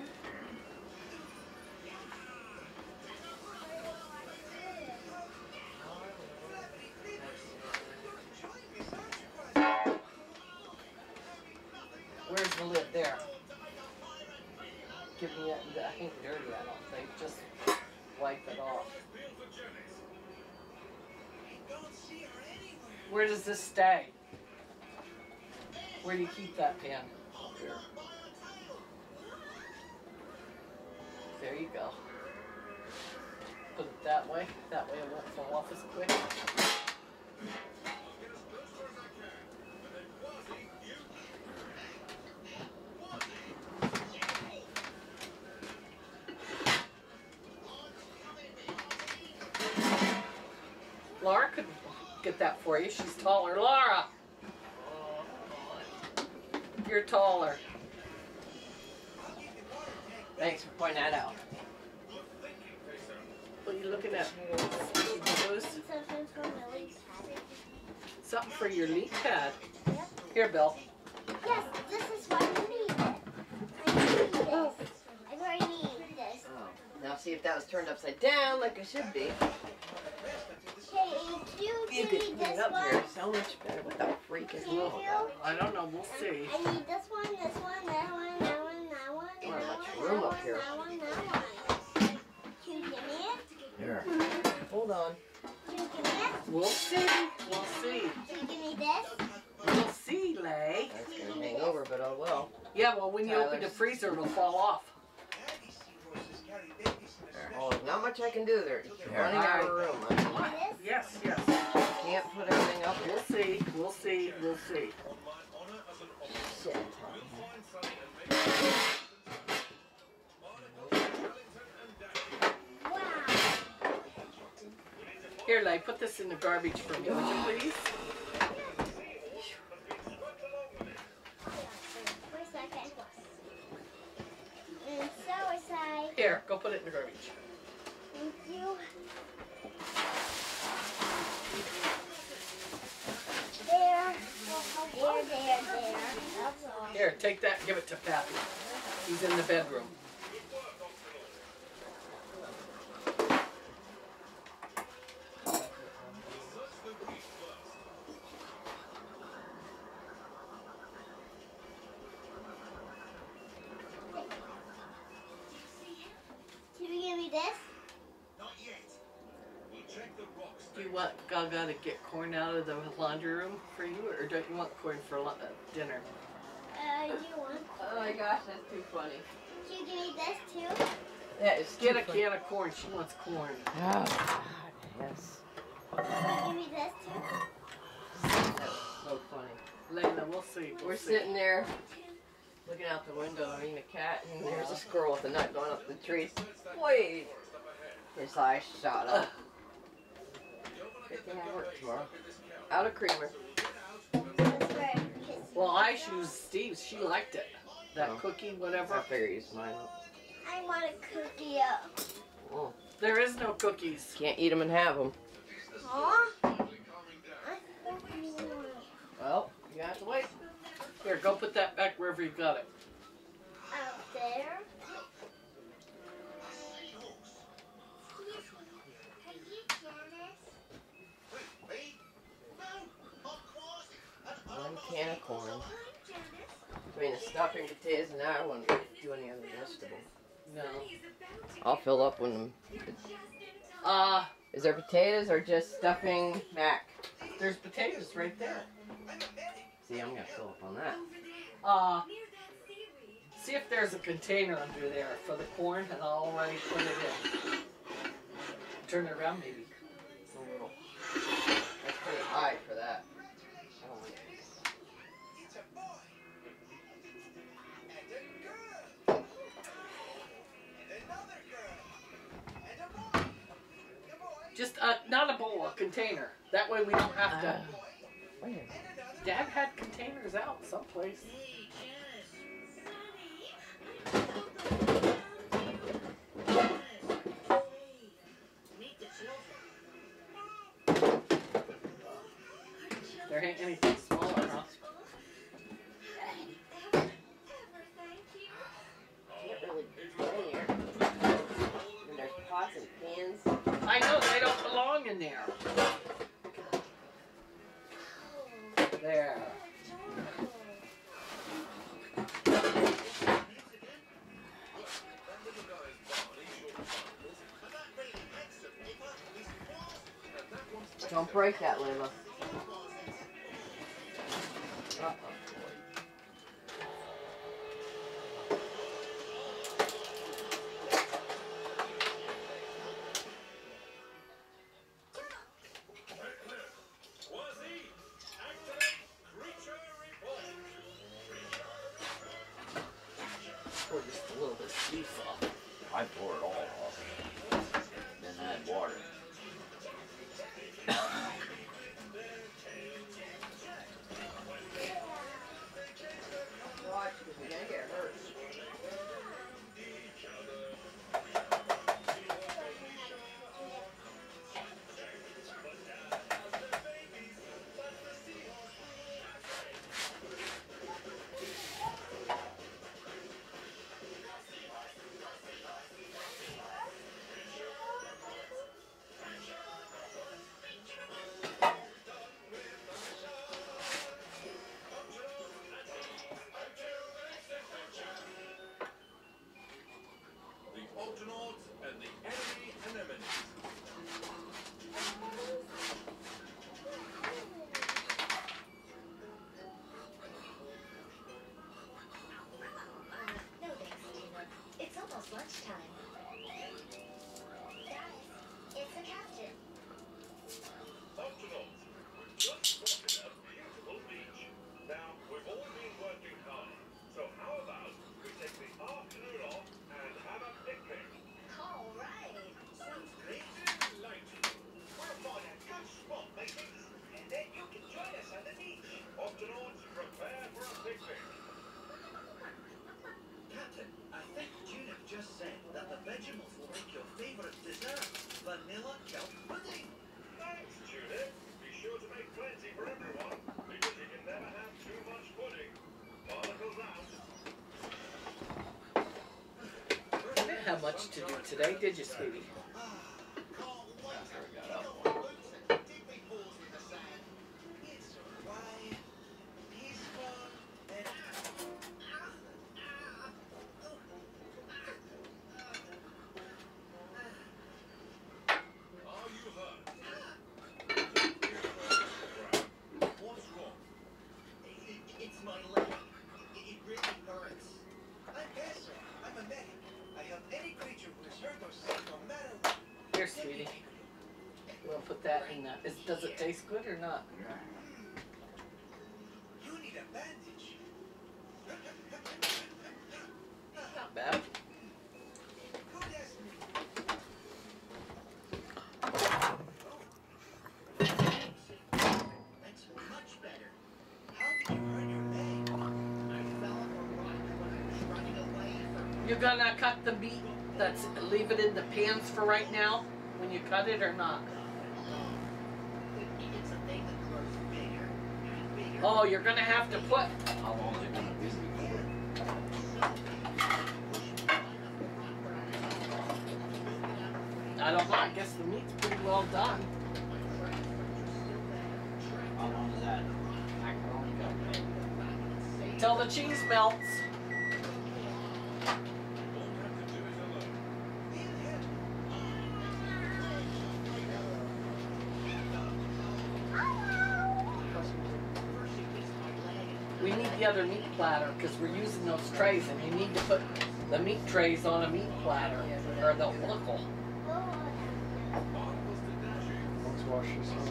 Where's the lid? There. Give me that. That ain't dirty, I don't think. Just wipe it off. Where does this stay? Where do you keep that pan? Here. There you go. Put it that way. That way it won't fall off as quick. Laura could get that for you. She's taller. Laura! You're taller. Thanks for pointing that out. What are you looking at? something for your leak pad. Yep. Here, Bill. Yes, this is what I need. I need this. I already need this. Oh. Now see if that was turned upside down like it should be. Hey, do you You give could me clean this it up one? here so much better. What the freak is Can wrong with that? I don't know. We'll see. I need this one, that one, that one, that one, that one, Not that much one, room that up one, here. that one, that one. Can you give me it? Here. Hold on. Can you give me it? We'll see. We'll see. Can you give me this? We'll see, Lay. That's gonna hang over, but oh well. Yeah, well, when you open the freezer, it'll fall off. Oh, there's not much I can do there. You're running out of room. Give me this? Yes, yes. Can't put everything up here. We'll see. We'll see. We'll see. Shit. Wow. Here, Lay, put this in the garbage for me, would you please? Wait a second. And so is I. Here, go put it in the garbage. Thank you. There. There. That's all. Here, take that and give it to Pappy. He's in the bedroom. Can you give me this? Do you want Gaga to get corn out of the laundry room for you, or don't you want corn for dinner? You want? Oh my gosh, that's too funny. Can you give me this too? That is Get too a funny. can of corn. She wants corn. Oh, God, yes. Can you give me this too? That's so funny. Layla, we'll see. We're sitting there looking out the window, I mean the cat, and there's a squirrel with a nut going up the tree. Wait! His eyes shot up. Good thing I work tomorrow. Out of creamer. That's where his. Well, I choose Steve's. She liked it. That Oh. cookie, I whatever. figure you smile up. I want a cookie up. Oh, There is no cookies. can't eat them and have them. Huh? Well, you have to wait. Here, go put that back wherever you got it. Out there. One can of corn. Between the stuffing, potatoes, and I wouldn't do any other vegetable. No. I'll fill up when. Uh, Is there potatoes or just stuffing mac? there's potatoes right there. See, I'm gonna fill up on that. See if there's a container under there for the corn, and I'll already put it in. Turn it around, maybe. A little. That's pretty high for that. I don't want it. Just not a bowl, a container. That way we don't have to. Where? Dad had containers out someplace. There ain't anything smaller, huh? Can't really get in here. And there's pots and pans. I know, they don't belong in there. There. Don't break that, Layla. Uh-oh. Pour just a little bit of juice off. I pour it all off. Then add water. Watch, because you're gonna get hurt. have much to do today, did you, sweetie? Here, sweetie. We'll put that in that. Does it taste good or not? You need a bandage. Not bad. That's much better. How did you burn your leg? I fell off a rock when I was running away from. You're gonna cut the meat. Leave it in the pans for right now. When you cut it or not? It's a thing that grows bigger and bigger. Oh, you're gonna have to put. How long is it gonna be before? I don't know. I guess the meat's pretty well done. How long is that macaroni gonna take? Till the cheese melts. We need the other meat platter because we're using those trays, and you need to put the meat trays on a meat platter or they'll buckle. Let's wash this up.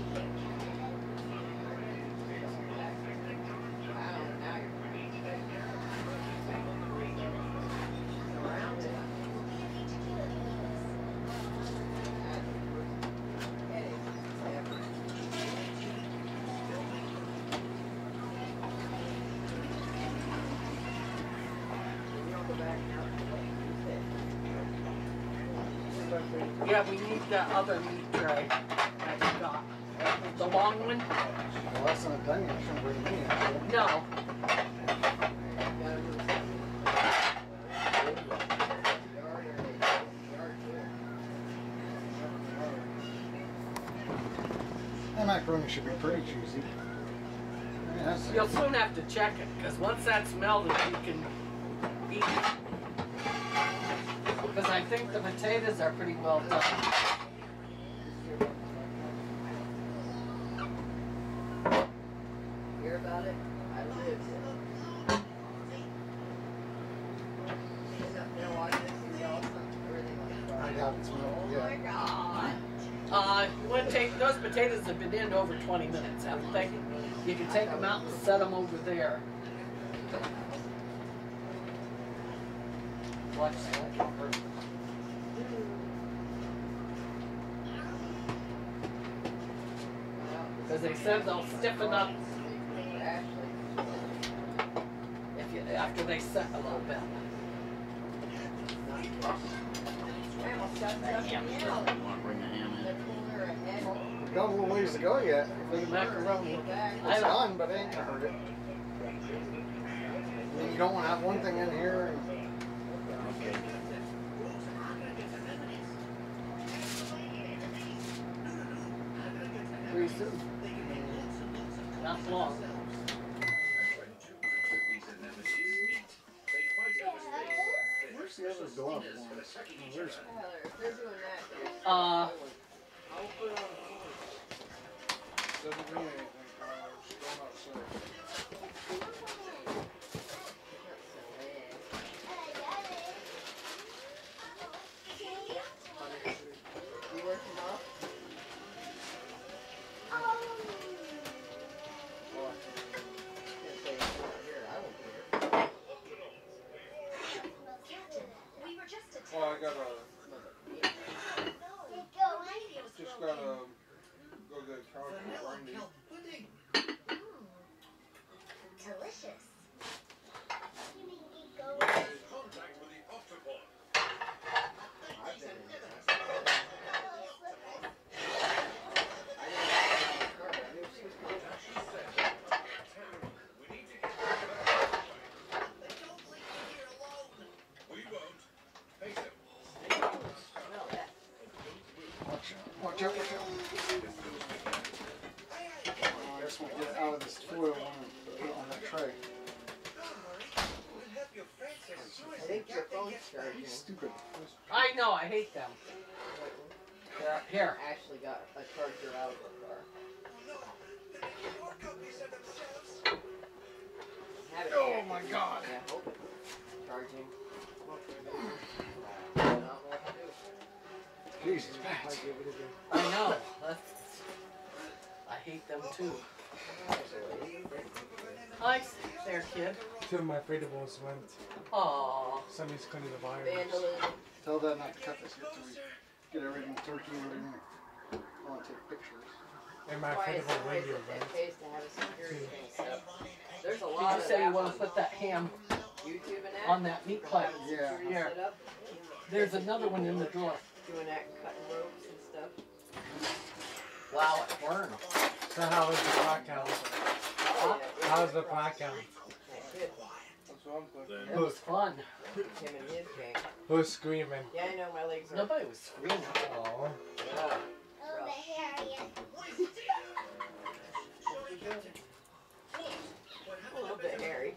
Yeah, we need the other meat tray that you got. The long one? Well, that's not done yet. Shouldn't bring me in. No. That macaroni should be pretty juicy. Yes. You'll soon have to check it because once that's melted, you can eat it. Because I think the potatoes are pretty well done. Hear about it? I lived it. End up there watching this and yell something, everything like I that. haven't smelled Oh it my yet. god. You want to take those potatoes have been in over 20 minutes, haven't they? You can take them out and set them over there. Watch that. Because they said they'll stiffen up after they set a little bit. Ham, you wanna bring the ham in? We've got a little ways to go yet. For the macaroni. It's done, but it ain't gonna hurt it. And you don't want to have one thing in here and Pretty soon. Not long. where's the other glove one? Where's If they're doing that, Uh, I'll put it on doesn't mean anything, Carlos. Still not safe. You work them up? Well, I gotta, just gotta go get a couch for Wendy. think your phone's charging. Stupid. I know, I hate them. Here. I actually got a charger out of the car. Oh my God. Yeah, hope it's charging. I don't know what to do. Jesus, Pat. I know. I hate them too. Hi there, kid. Two of my free-to-balls went. Aww. Somebody's cleaning the virus. Vandalism. Tell Dad not to cut this yet till we get everything turkey and everything. I want to take pictures. And my Why is free-to-ball it radio that went. pays to have a security thing set up? There's a Did lot you of say you that want on to put that ham YouTube and that. on that meat plate? Yeah. Here. Set up, There's another one in the drawer. doing that, cutting ropes and stuff. Wow, it burned. So how was the podcast? Oh, How's the podcast? Good. It was fun. Him and his gang. Who's screaming? Yeah, I know my legs are. Nobody was screaming. Oh. Oh, Oh, the Harriet. a little bit hairy.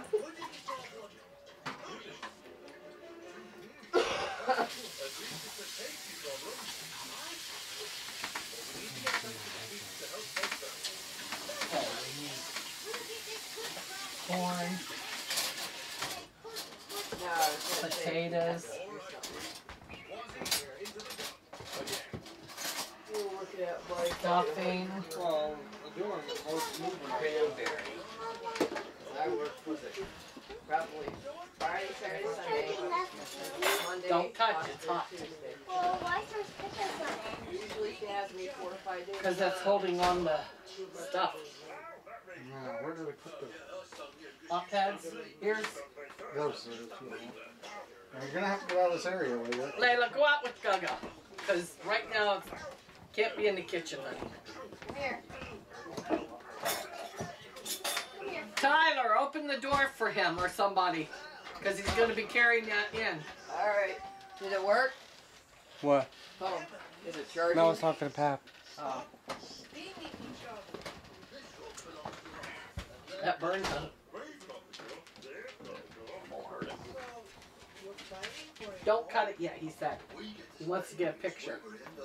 Corn, No, I was gonna say, potatoes. we'll look it up, boy. Stuffing. Well, we're doing most movement. Cranberry. I work, was it? Probably Friday, Saturday, Sunday, Monday, Don't touch it, it's possibly hot. Tuesday. Well, why is there stickers on it? Usually she has me 4 or 5 days. Because that's holding on the stuff. Now, where do we put the Hot pads. Here's those? Now, you're gonna have to get out of this area with it. Layla. Go out with Gaga. Because right now it can't be in the kitchen, honey. Come here. Tyler, open the door for him or somebody. Because he's going to be carrying that in. Alright. Did it work? What? Oh. Is it charging? No, I was talking to Pap. Oh. That burns him. Don't cut it yet, he said. He wants to get a picture.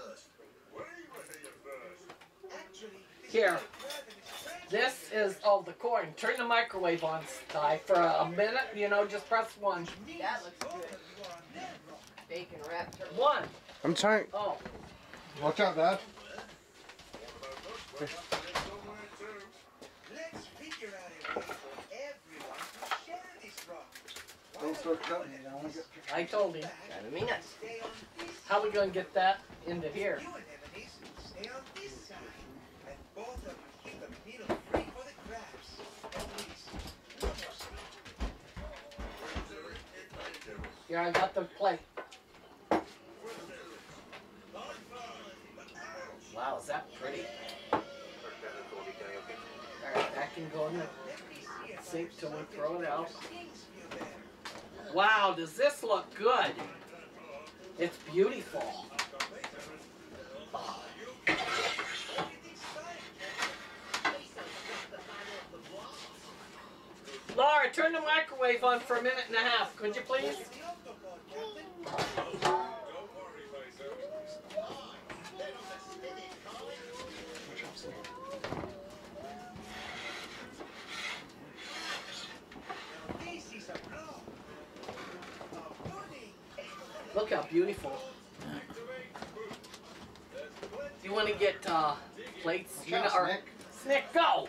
Here. This is, oh, the corn. Turn the microwave on, Ty, for a minute. You know, just press one. That looks good. Bacon wrapped turkey. One. I'm trying. Oh. Watch out, Dad. Let's figure out a way for everyone to share this rock. Don't start cutting it. I want to get I told him. Driving me nuts. Stay on this How are we going to get that into here? You and Ebony stay on this side. And both of you keep the middle free for the crabs. Here, I got the plate. Wow, is that pretty? Alright, that can go in the sink till we throw it out. Wow, does this look good? It's beautiful. Oh. Laura, turn the microwave on for a minute and a half, could you please? Look how beautiful. You want to get plates? Watch out, or, Snick. Snick, go!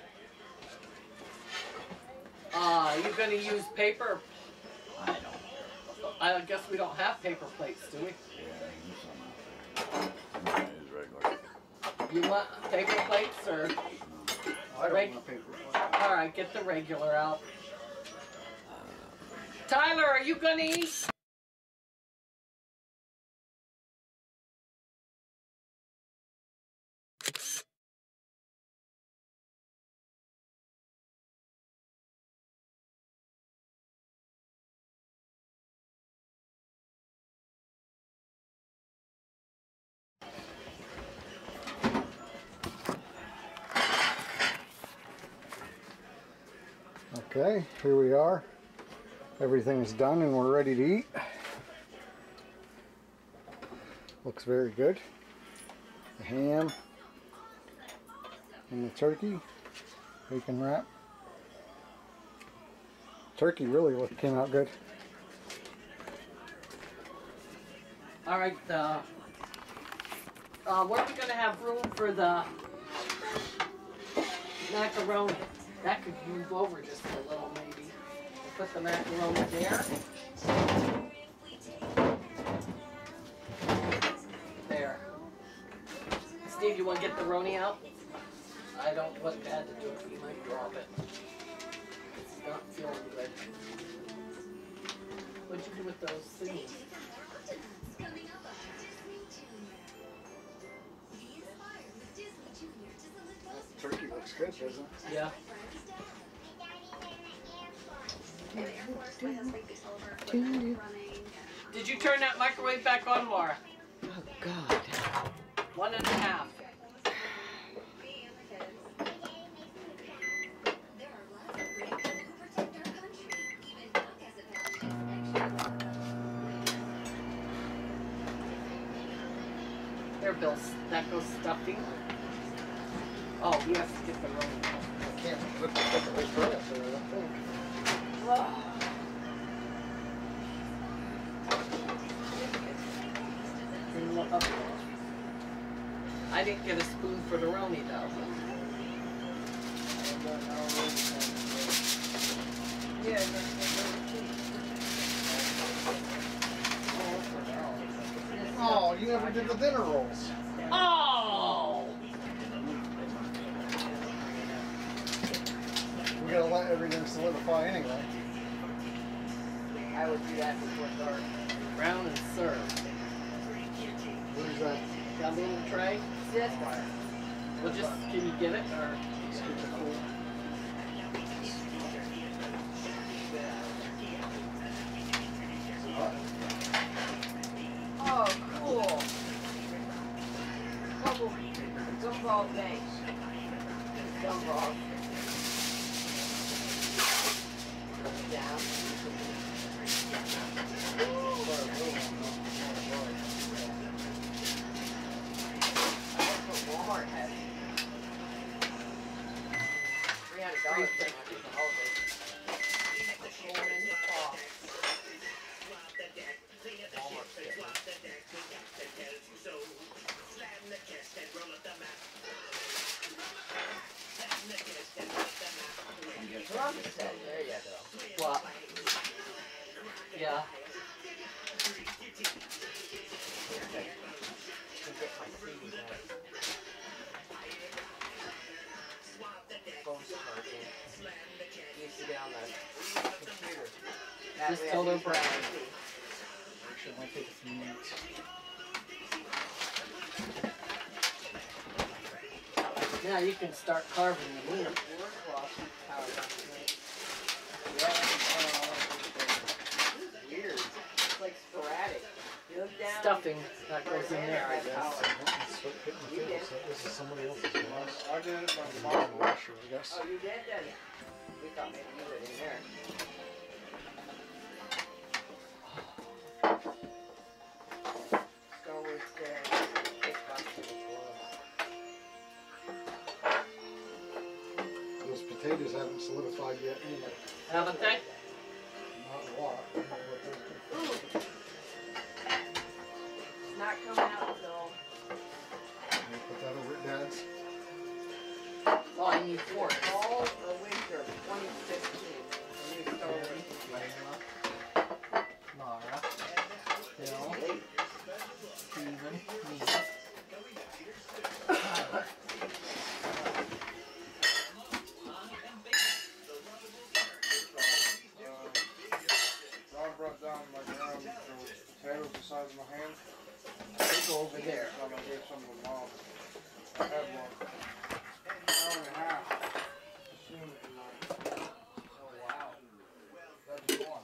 You gonna use paper? I don't. I guess we don't have paper plates, do we? Mine is regular. You want paper plates or? I don't want paper. All right, get the regular out. Tyler, are you gonna eat? Okay, here we are. Everything's done and we're ready to eat. Looks very good. The ham and the turkey, bacon wrap. Turkey really came out good. All right, where are we going to have room for the macaroni? That could move over just a little, maybe. We'll put the macaroni there. There. Steve, you want to get the roni out? I don't want Dad to do it. He might drop it. It's not feeling good. What'd you do with those things? Turkey looks good, doesn't it? Yeah. Did you turn that microwave back on, Laura? Oh, God. 1.5. There, Bill. That goes stuffing. Oh, we have to get the rolling. I can't put the whole furniture, I don't think. I didn't get a spoon for the roni though. Oh, you never did the dinner rolls. Oh! We gotta let everything solidify anyway. I would do that before dark. Brown and serve. Where's that? Got a little tray? This one. Well, just, can you get it, or? Oh, cool. Couple gumball things. Gumball. Down. Walmart has $300 for the holidays. Going in the fall. Trump said, there you go. What? Yeah. Used to get on the computer. Just tell her Brad. Actually, it might take a few minutes. Now you can start carving the meat. Weird. It's like sporadic. You look down. Stuffing that goes in there, I guess. This is somebody else's glass. I did it by the bottom washer, I guess. Oh, you did, didn't you? We thought maybe you were in there. Star Wars Those potatoes haven't solidified yet either. Haven't they? Not a lot. I don't know what those Ooh. It's not coming out until. Can you put that over at Dad's? Oh, I need forks. Fall or winter of 2015. A new Star Wars. Mara, Bill, Steven, me. Ron brought down my potatoes the size of my hand. They go over there. I'm gonna give some to Mom. I had one. Hour and a half. Soon tonight. Oh wow. That's one.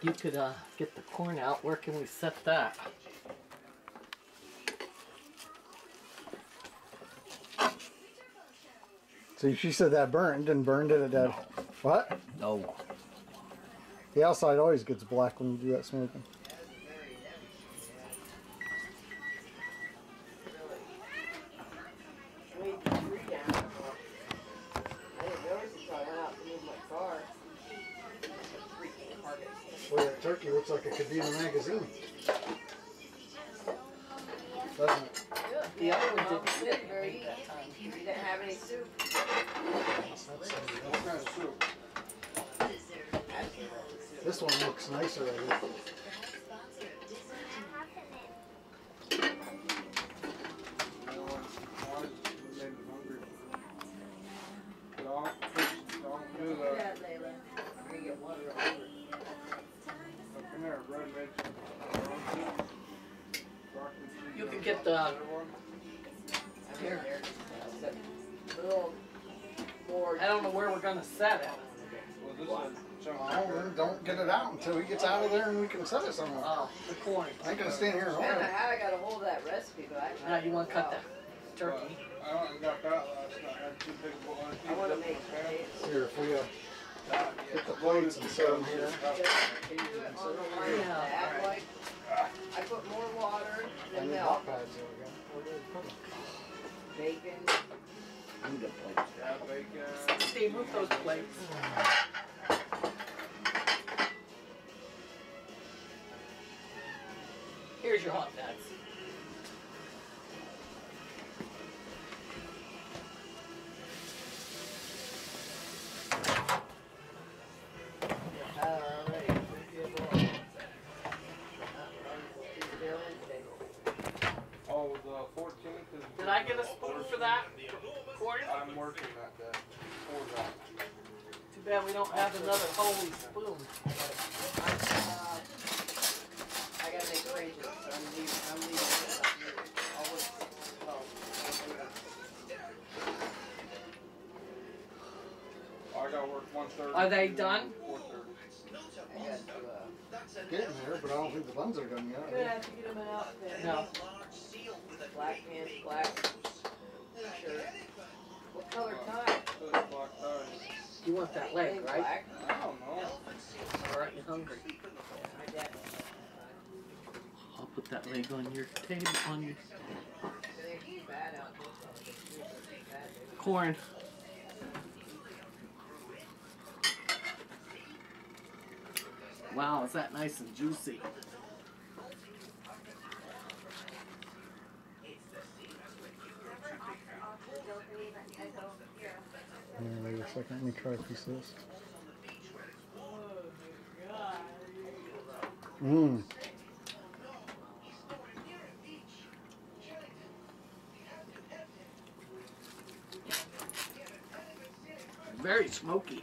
you could get the corn out, where can we set that? See, she said that burnt. Didn't burn, did it, Dad? What? No. The outside always gets black when you do that smoking. Boy, that turkey looks like a Cadena magazine. Doesn't it? The other one didn't fit very that time. You didn't have any soup. What kind of soup? This one looks nicer, I think. You could get the here. I don't know where we're gonna set it. Oh, don't get it out until he gets out of there and we can set it somewhere. Oh, the corn. I ain't gonna stand here and I hold don't know it. how I got a hold of that recipe, but I Now you want to cut the turkey. I went and got that last night. I had two big ones. I want to make potatoes. Here, if we get the plates and set them here. Can you do it on the line? Add like, I put more water I than need milk. hot pads there we go. Where did we put them? Bacon. I'm good plates. Yeah, bacon. Steve, move those plates. Here's your hot pads. Oh, the 14th is. Did I get a spoon for that? Corn? I'm working that day. For that. Too bad we don't have another holy spoon. I gotta make arrangements. So I'm leaving this up here. I'll work. I gotta work 1:30. Are they done? 4:30. I got to, Getting there, but I don't think the buns are done I'm yet. gonna have to get them out there. No. Black pants, black shirt. What color tie? Black tie. You want that leg, right? Black. I don't know. Or are you hungry? My dad. I'll put that leg on your table, on your It's bad out there. corn. Wow, is that nice and juicy? Wait a second, let me try a piece of this. Mmm. Very smoky.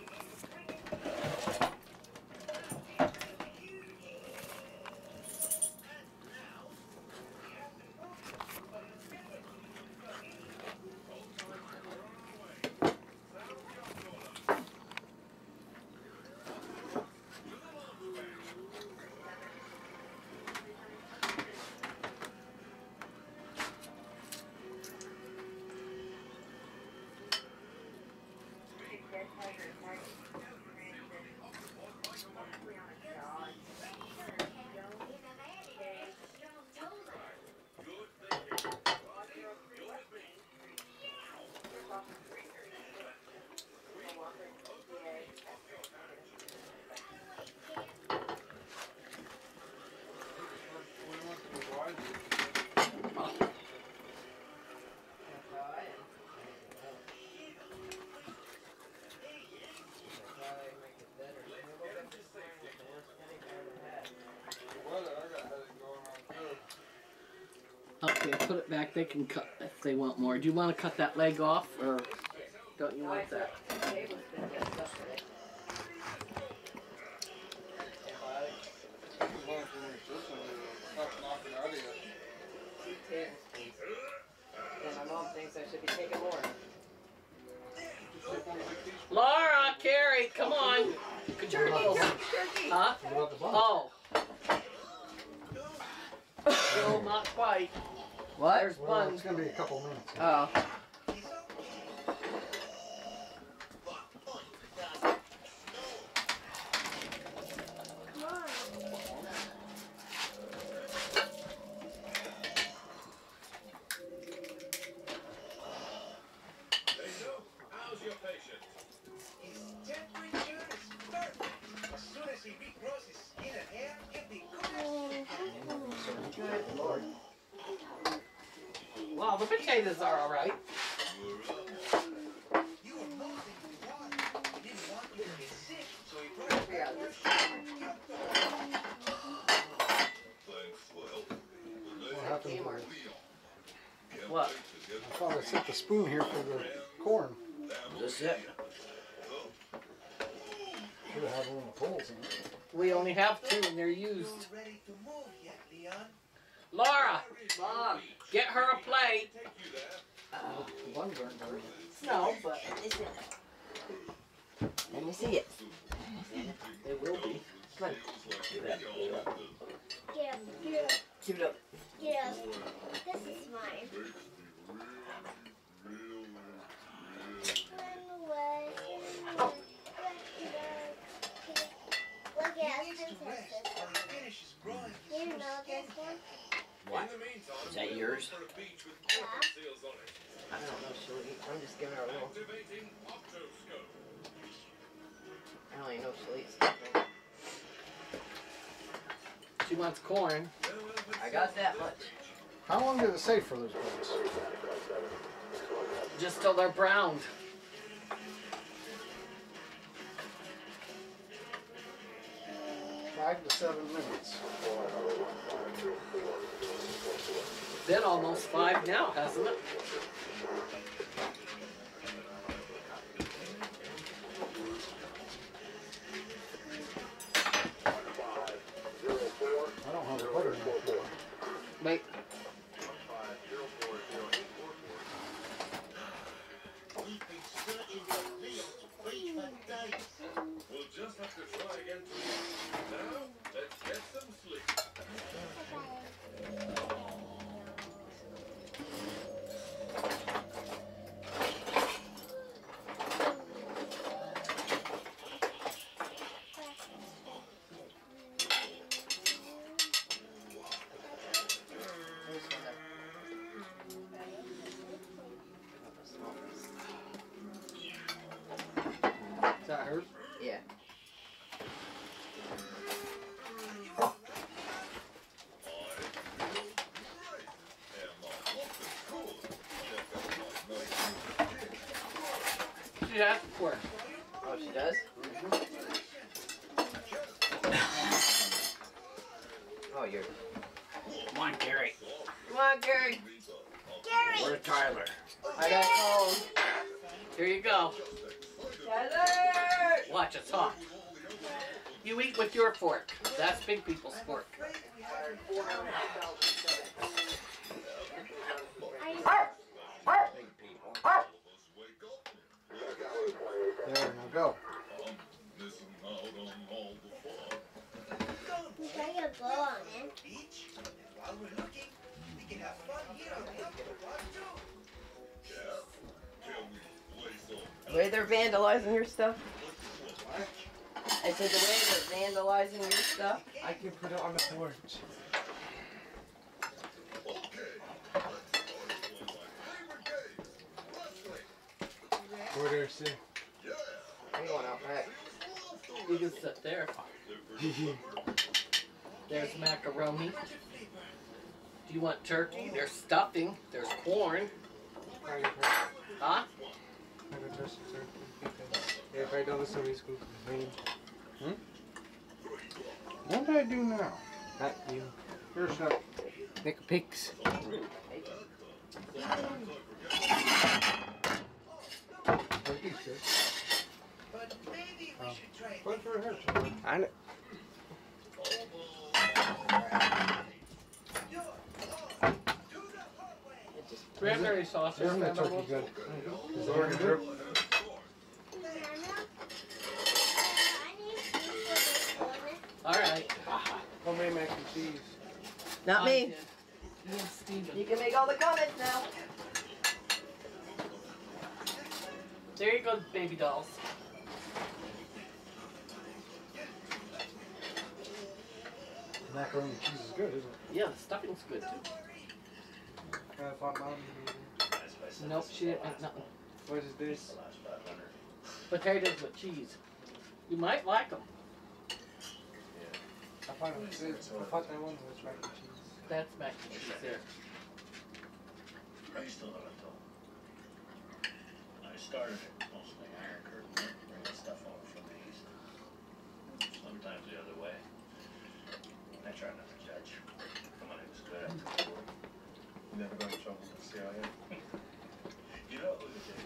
Okay, put it back. They can cut if they want more. Do you want to cut that leg off, or don't you want that? And my mom thinks I should be taking more. Laura, Carrie, come on. Could you Turkey, close? turkey, turkey. Huh? Oh. right. What? There's Well, one. it's gonna be a couple minutes. Oh. How's your patient? His temperature is perfect. As soon as he regrows his skin and hair, he'll be good. Good Lord. Well, the potatoes are all right. You were more than you wanted. He didn't want you to get sick, so he brought you back where What happened? What? I thought I set the spoon here for the corn. Is this it? Should have had one of the poles in it. We only have 2 and they're used. ready to move yet, Leon. Laura, Mom. get her a plate. One burned already. No, but Let me see it. they will be. Come on. Get up. Give it up. Get up. This is mine. Run away. Look at He needs to rest while he finishes growing his Do you new know skin. this one? What? Is that yours? Yeah. I don't know, she'll eat. I'm just giving her a little. I don't even know if she'll eat stuff. She wants corn. I got that much. How long did it say for those poles? Just till they're browned. Five to 7 minutes. Been almost 5 now, hasn't it? I don't have a butter knife now. Wait. He's been searching your fields for days. We'll just have to try again tomorrow. Now, let's get some sleep. Is that hers? Yeah. She asked for it. Oh, she does? Oh, you're. Come on, Gary. Come on, Gary. Gary! Where's Tyler? I got cold. Here you go. Tyler! Watch, it's hot. You eat with your fork. That's big people's fork. Big people. There, now go. You got your bow on it. Beach, and while we're looking, we can have fun here on the upper part too. The way they're vandalizing your stuff. I said the way they're vandalizing your stuff. I can put it on the porch. Order, sir. I'm going out back. You can sit there. There's macaroni. Do you want turkey? There's stuffing. There's corn. Huh? I don't trust the turkey because if I don't, somebody's going to complain. What did I do now? Not you. Here's that. Make pics. Turkey's good. But maybe we should try Good for her. Too. I know. Cranberry sauce. Isn't that turkey good? Is it already good? All right. Homemade mac and cheese. Not I me. did. Me and Steven. You can make all the comments now. There you go, baby dolls. Macaroni and cheese is good, isn't it? Yeah, the stuffing's good too. Nope, she didn't make nothing. What is this? Potatoes with cheese. You might like them. I thought that one was mac and cheese. That's mac and cheese there. Are you still not told? I started it mostly Iron Curtain, bringing stuff over from the east. Sometimes the other way. I try not to judge. The money was good after the war. You never got in trouble with the CIA? You know who did it?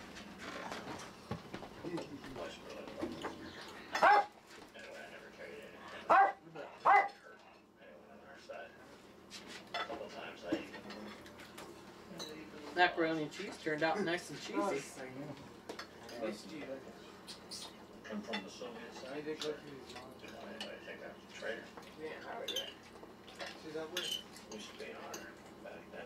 Was really anyway, I never carried anything. Hurt anyone on our side. A couple times I even Macaroni and cheese turned out nice and cheesy. come from the Soviet side. Did anybody think I was a traitor? Yeah, I read that. She's up with? We should be an honor back then.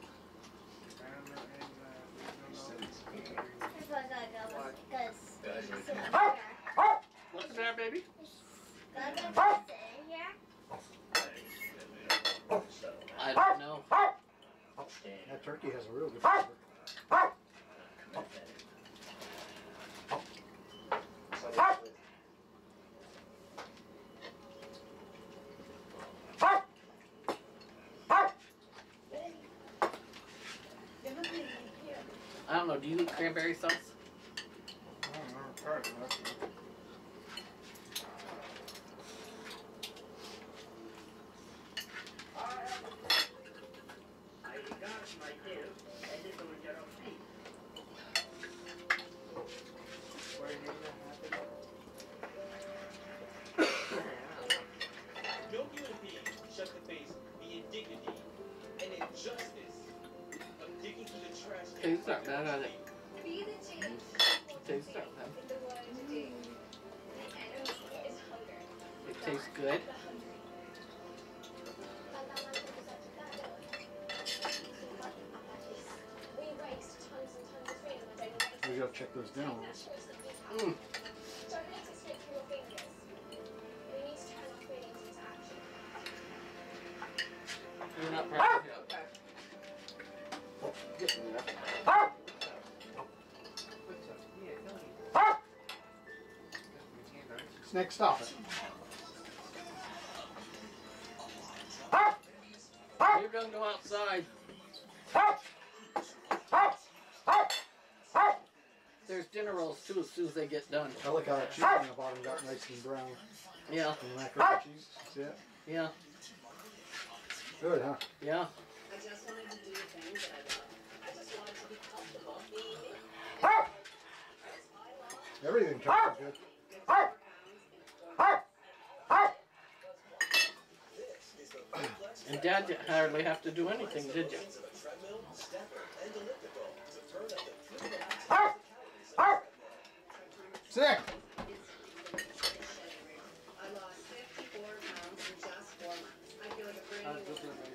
What's the matter, baby? I don't know. That turkey has a real good flavor. I don't know. Do you eat cranberry sauce? I don't know. Tried it last time. No unity shut the face the indignity and injustice of digging through the trash. Tastes not bad, are they? Be the change. Tastes not bad. In the world today. The enemy is hunger. It tastes good. We waste tons and tons of freedom on daily basis. We gotta check those down. Don't let it slip through your fingers. We need to turn our feelings into action. You're not proud of it. Getting there. Next stop it. You're gonna go outside. There's dinner rolls too as soon as they get done. I like how that cheese on the bottom got nice and brown. Yeah. And the macaroni and cheese. See it? Yeah. Good, huh? Yeah. I just wanted to do the things that I love. I just wanted to be comfortable being me. Everything tastes good. And Dad didn't hardly have to do anything, did you? Sick. I lost 54 pounds in just 4 months. I feel like a brand new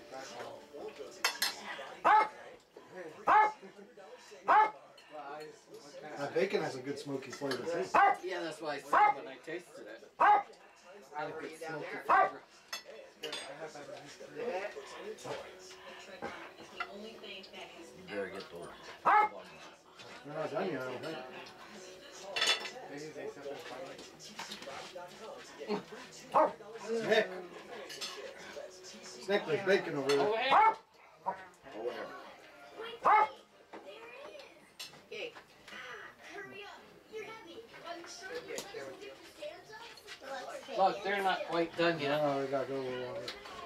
That bacon has a good smoky flavor too. Yeah, that's why I said when I tasted it. Had a good smoky flavor. You better get those. They're not done yet, I don't think. Nick. Nick, there's bacon over there. Over here. Okay. Hurry up. You're heavy. I'm sure you guys will get your stands up. Look, they're not quite done yet. No, we gotta go a little longer.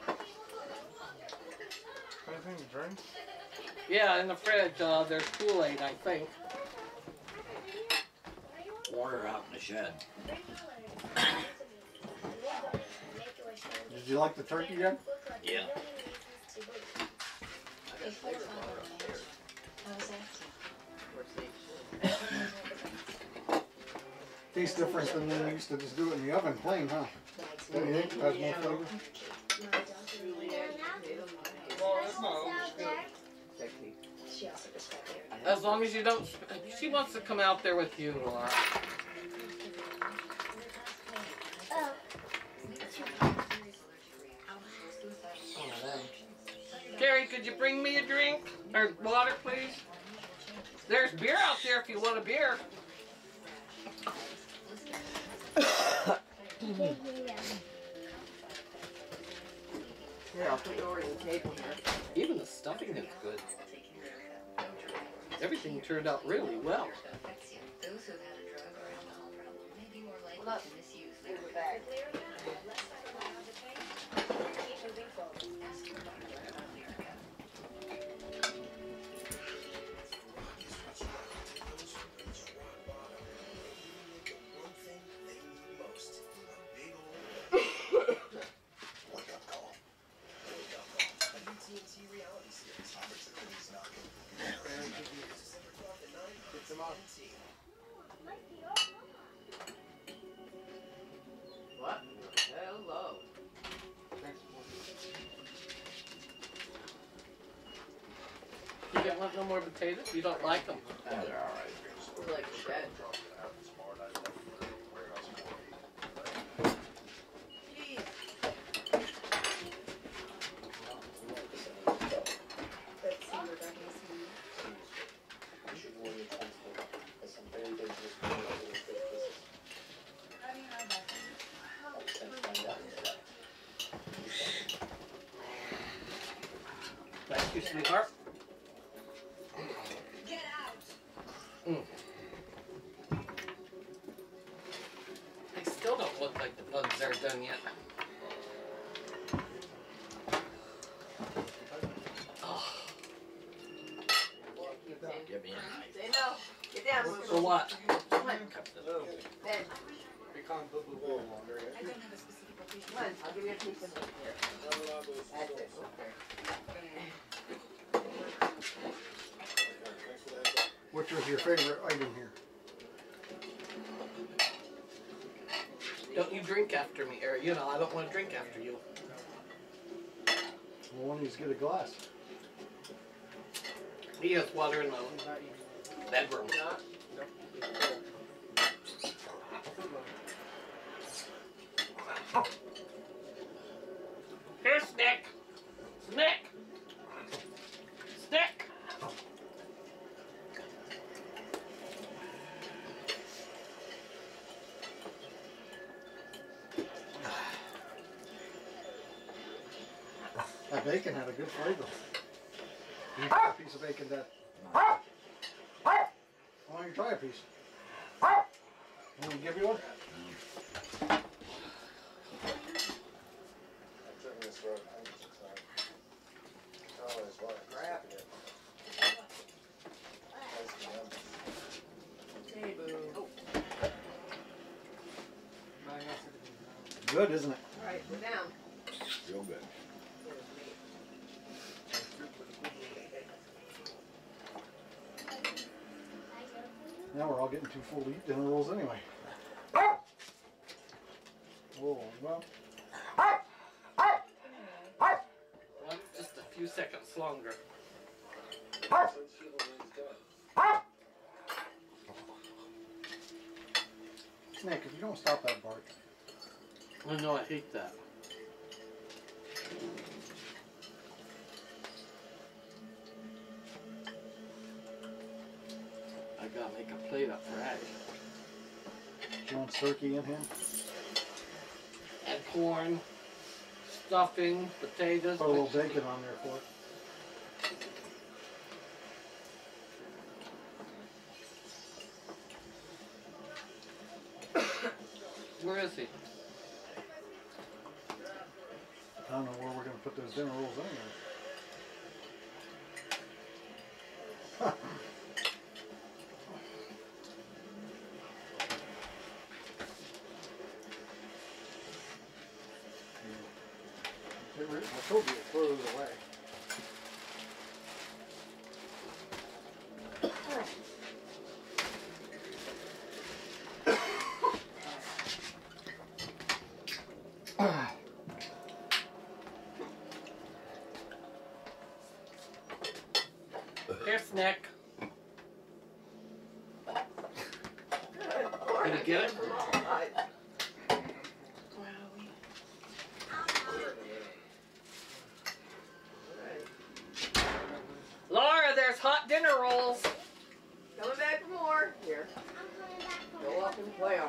Anything to drink? Yeah, in the fridge, there's Kool-Aid, I think. Water out in the shed. Did you like the turkey yet? Yeah. Tastes different than when we used to just do it in the oven plain, huh? Don't you think? Has more flavor? Well, it's not As long as you don't. She wants to come out there with you, Laura. Oh. Carrie, could you bring me a drink or water, please? There's beer out there if you want a beer. Here, I'll put yours on the table here. Even the stuffing is good. Everything turned out really well. Hold up. Here's the bag. What? Hello. You don't want no more potatoes? You don't like them? They're alright. We're like dead. Thank you, sweetheart. Get out! They still don't look like the bugs are done yet. Oh. Give me a Say no. Get down. For what? Come on. No. Ben. We can't put the wall under it. Come on. I'll give you a piece of it here. That's it. Which was your favorite item here? Don't you drink after me, or you know, I don't want to drink after you. Well, why don't you just get a glass? He has water in the bedroom. Here, Snick! Snick! Snick! That bacon had a good flavor. You got a piece of bacon, Dad. Why don't you try a piece? Want me to give you one? Hey, boo. Oh. Good, isn't it? Alright, go down. real good. Now we're all getting too full to eat dinner rolls anyway. Oh, well. One, just a few seconds longer. Snake, if you don't stop that bark. I know, I hate that. I gotta make a plate up for Addie. She wants turkey in here. And corn, stuffing, potatoes. Put a little bacon on there for it. Where is he? I don't know where we're going to put those dinner rolls anyway. I told you to throw those away. Here's Nick. Get it? Laura, there's hot dinner rolls. Coming back for more. Here. Go up and play on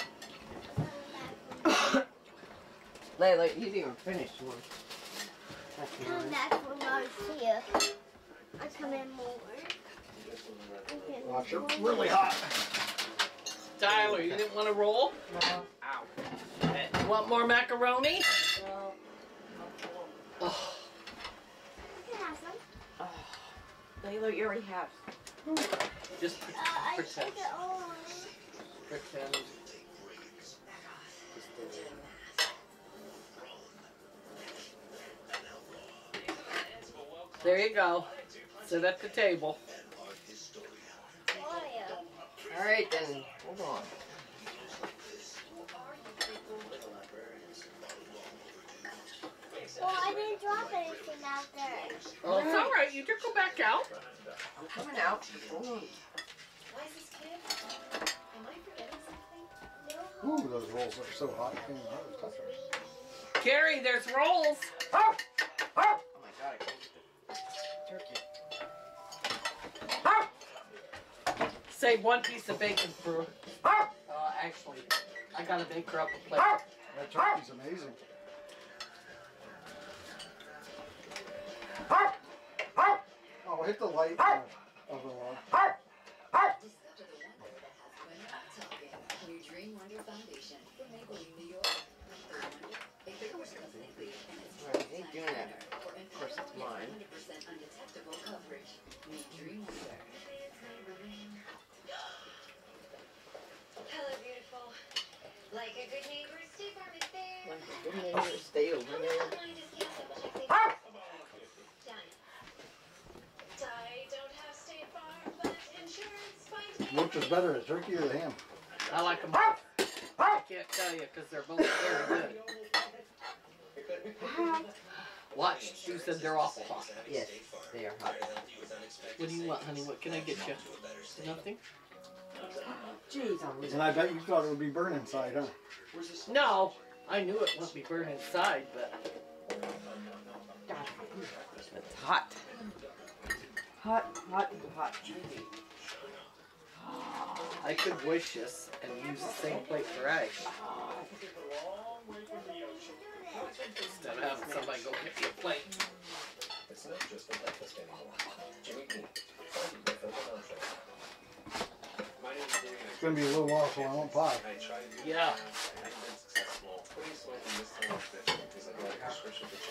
it. Layla, you didn't even finish one. Come back for more too. I'm coming more. Watch, it's really hot. Tyler, you didn't want to roll? No. Ow. You want more macaroni? No. Oh. I can have some. Layla, you already have. Just I pretend. took it all. Pretend. There you go. Sit at the table. All right then. Hold on. Well, I didn't drop anything out there. Oh, it's all right. You just go back out. I'm coming out. Hold on. Why is this kid? Am I forgetting something? Ooh, those rolls are so hot. I can't even hardly touch them. Carrie, there's rolls. Oh my god, I can't get the turkey. Save one piece of bacon for. Actually, I gotta make her up a plate. That turkey's amazing. Oh, hit the light of the log. New Dream Wonder Foundation from Maybelline, New York. Alright, I ain't doing that. Of course, it's mine. 100% undetectable coverage. Meet Dream Wonder. Hello, beautiful. Like a good neighbor, State Farm is there. Like a good neighbor, stay over there. I don't have State Farm, but insurance finds me. Which is better, the turkey or the ham? I like them both. I can't tell you because they're both very good. Watch, Stu said they're awful hot. Yes, they are hot. What do you want, honey? What can I get you? Nothing? Jeez, I'm And I bet you thought it would be burnt inside, huh? No, I knew it wouldn't be burned inside, but it's hot. Hot, hot, hot. I could wish this and use the same plate for Ash. Instead of having somebody go get me a plate. It's not just for breakfast anymore. Jimmy Dean. My name is David. It's going to be a little while, so I won't pie. I tried to Yeah. I've been successful. Putting smoking this time of fish because I got a prescription for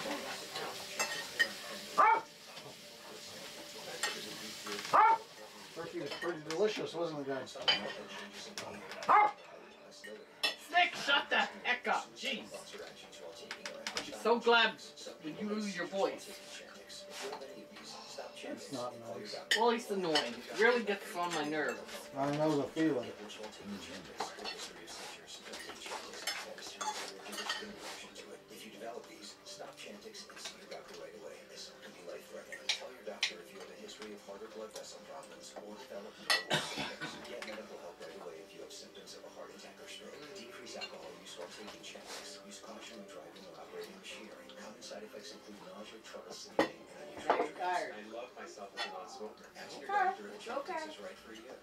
Turkey was pretty delicious, wasn't it, guys? Nick, shut the heck up. Jeez. I'm so glad that you lose your voice. It's not nice. Well, he's annoying. It really gets on my nerves. I know the feeling. If you develop these, stop Chantix and see your doctor right away. This could be life-threatening. Tell your doctor if you have a history of heart or blood vessel problems or develop symptoms. Get medical help right away if you have symptoms of a heart attack or stroke. Decrease alcohol use while taking Chantix. Use caution when driving or operating machinery. Common side effects include nausea, trouble sleeping, and unusual tired. I love myself as a non-smoker. Ask your doctor if Chantix is right for you.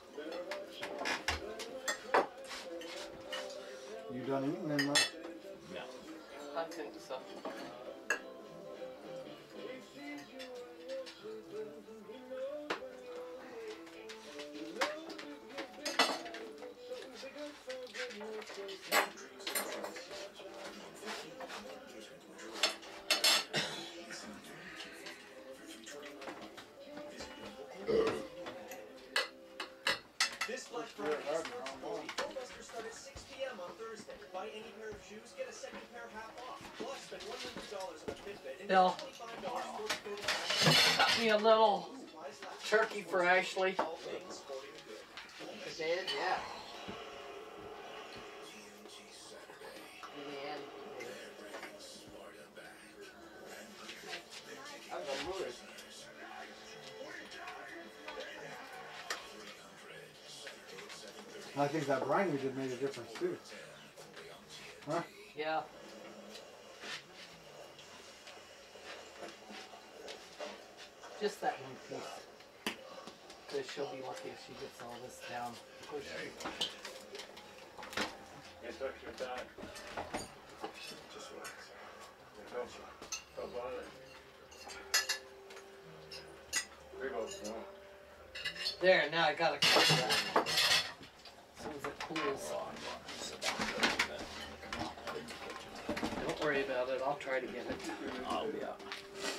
You done eating then, Mike? I think so. This Black Friday, Goldbuster start at 6 p.m. on Thursday. Buy any pair of shoes, get a second pair half off. Plus, spend $100 on a Fitbit and Bill, $25 got me a little turkey for Ashley. Potatoes, yeah. In the end. I'm gonna move it. I think that brine we did made a difference too. Huh? Yeah. Just that one piece. Because she'll be lucky if she gets all this down. Pushed. You took your time. Just relax. Don't bother. Big old one. There, now I gotta cover that. As soon as it cools. Don't worry about it, I'll try to get it. Oh, yeah.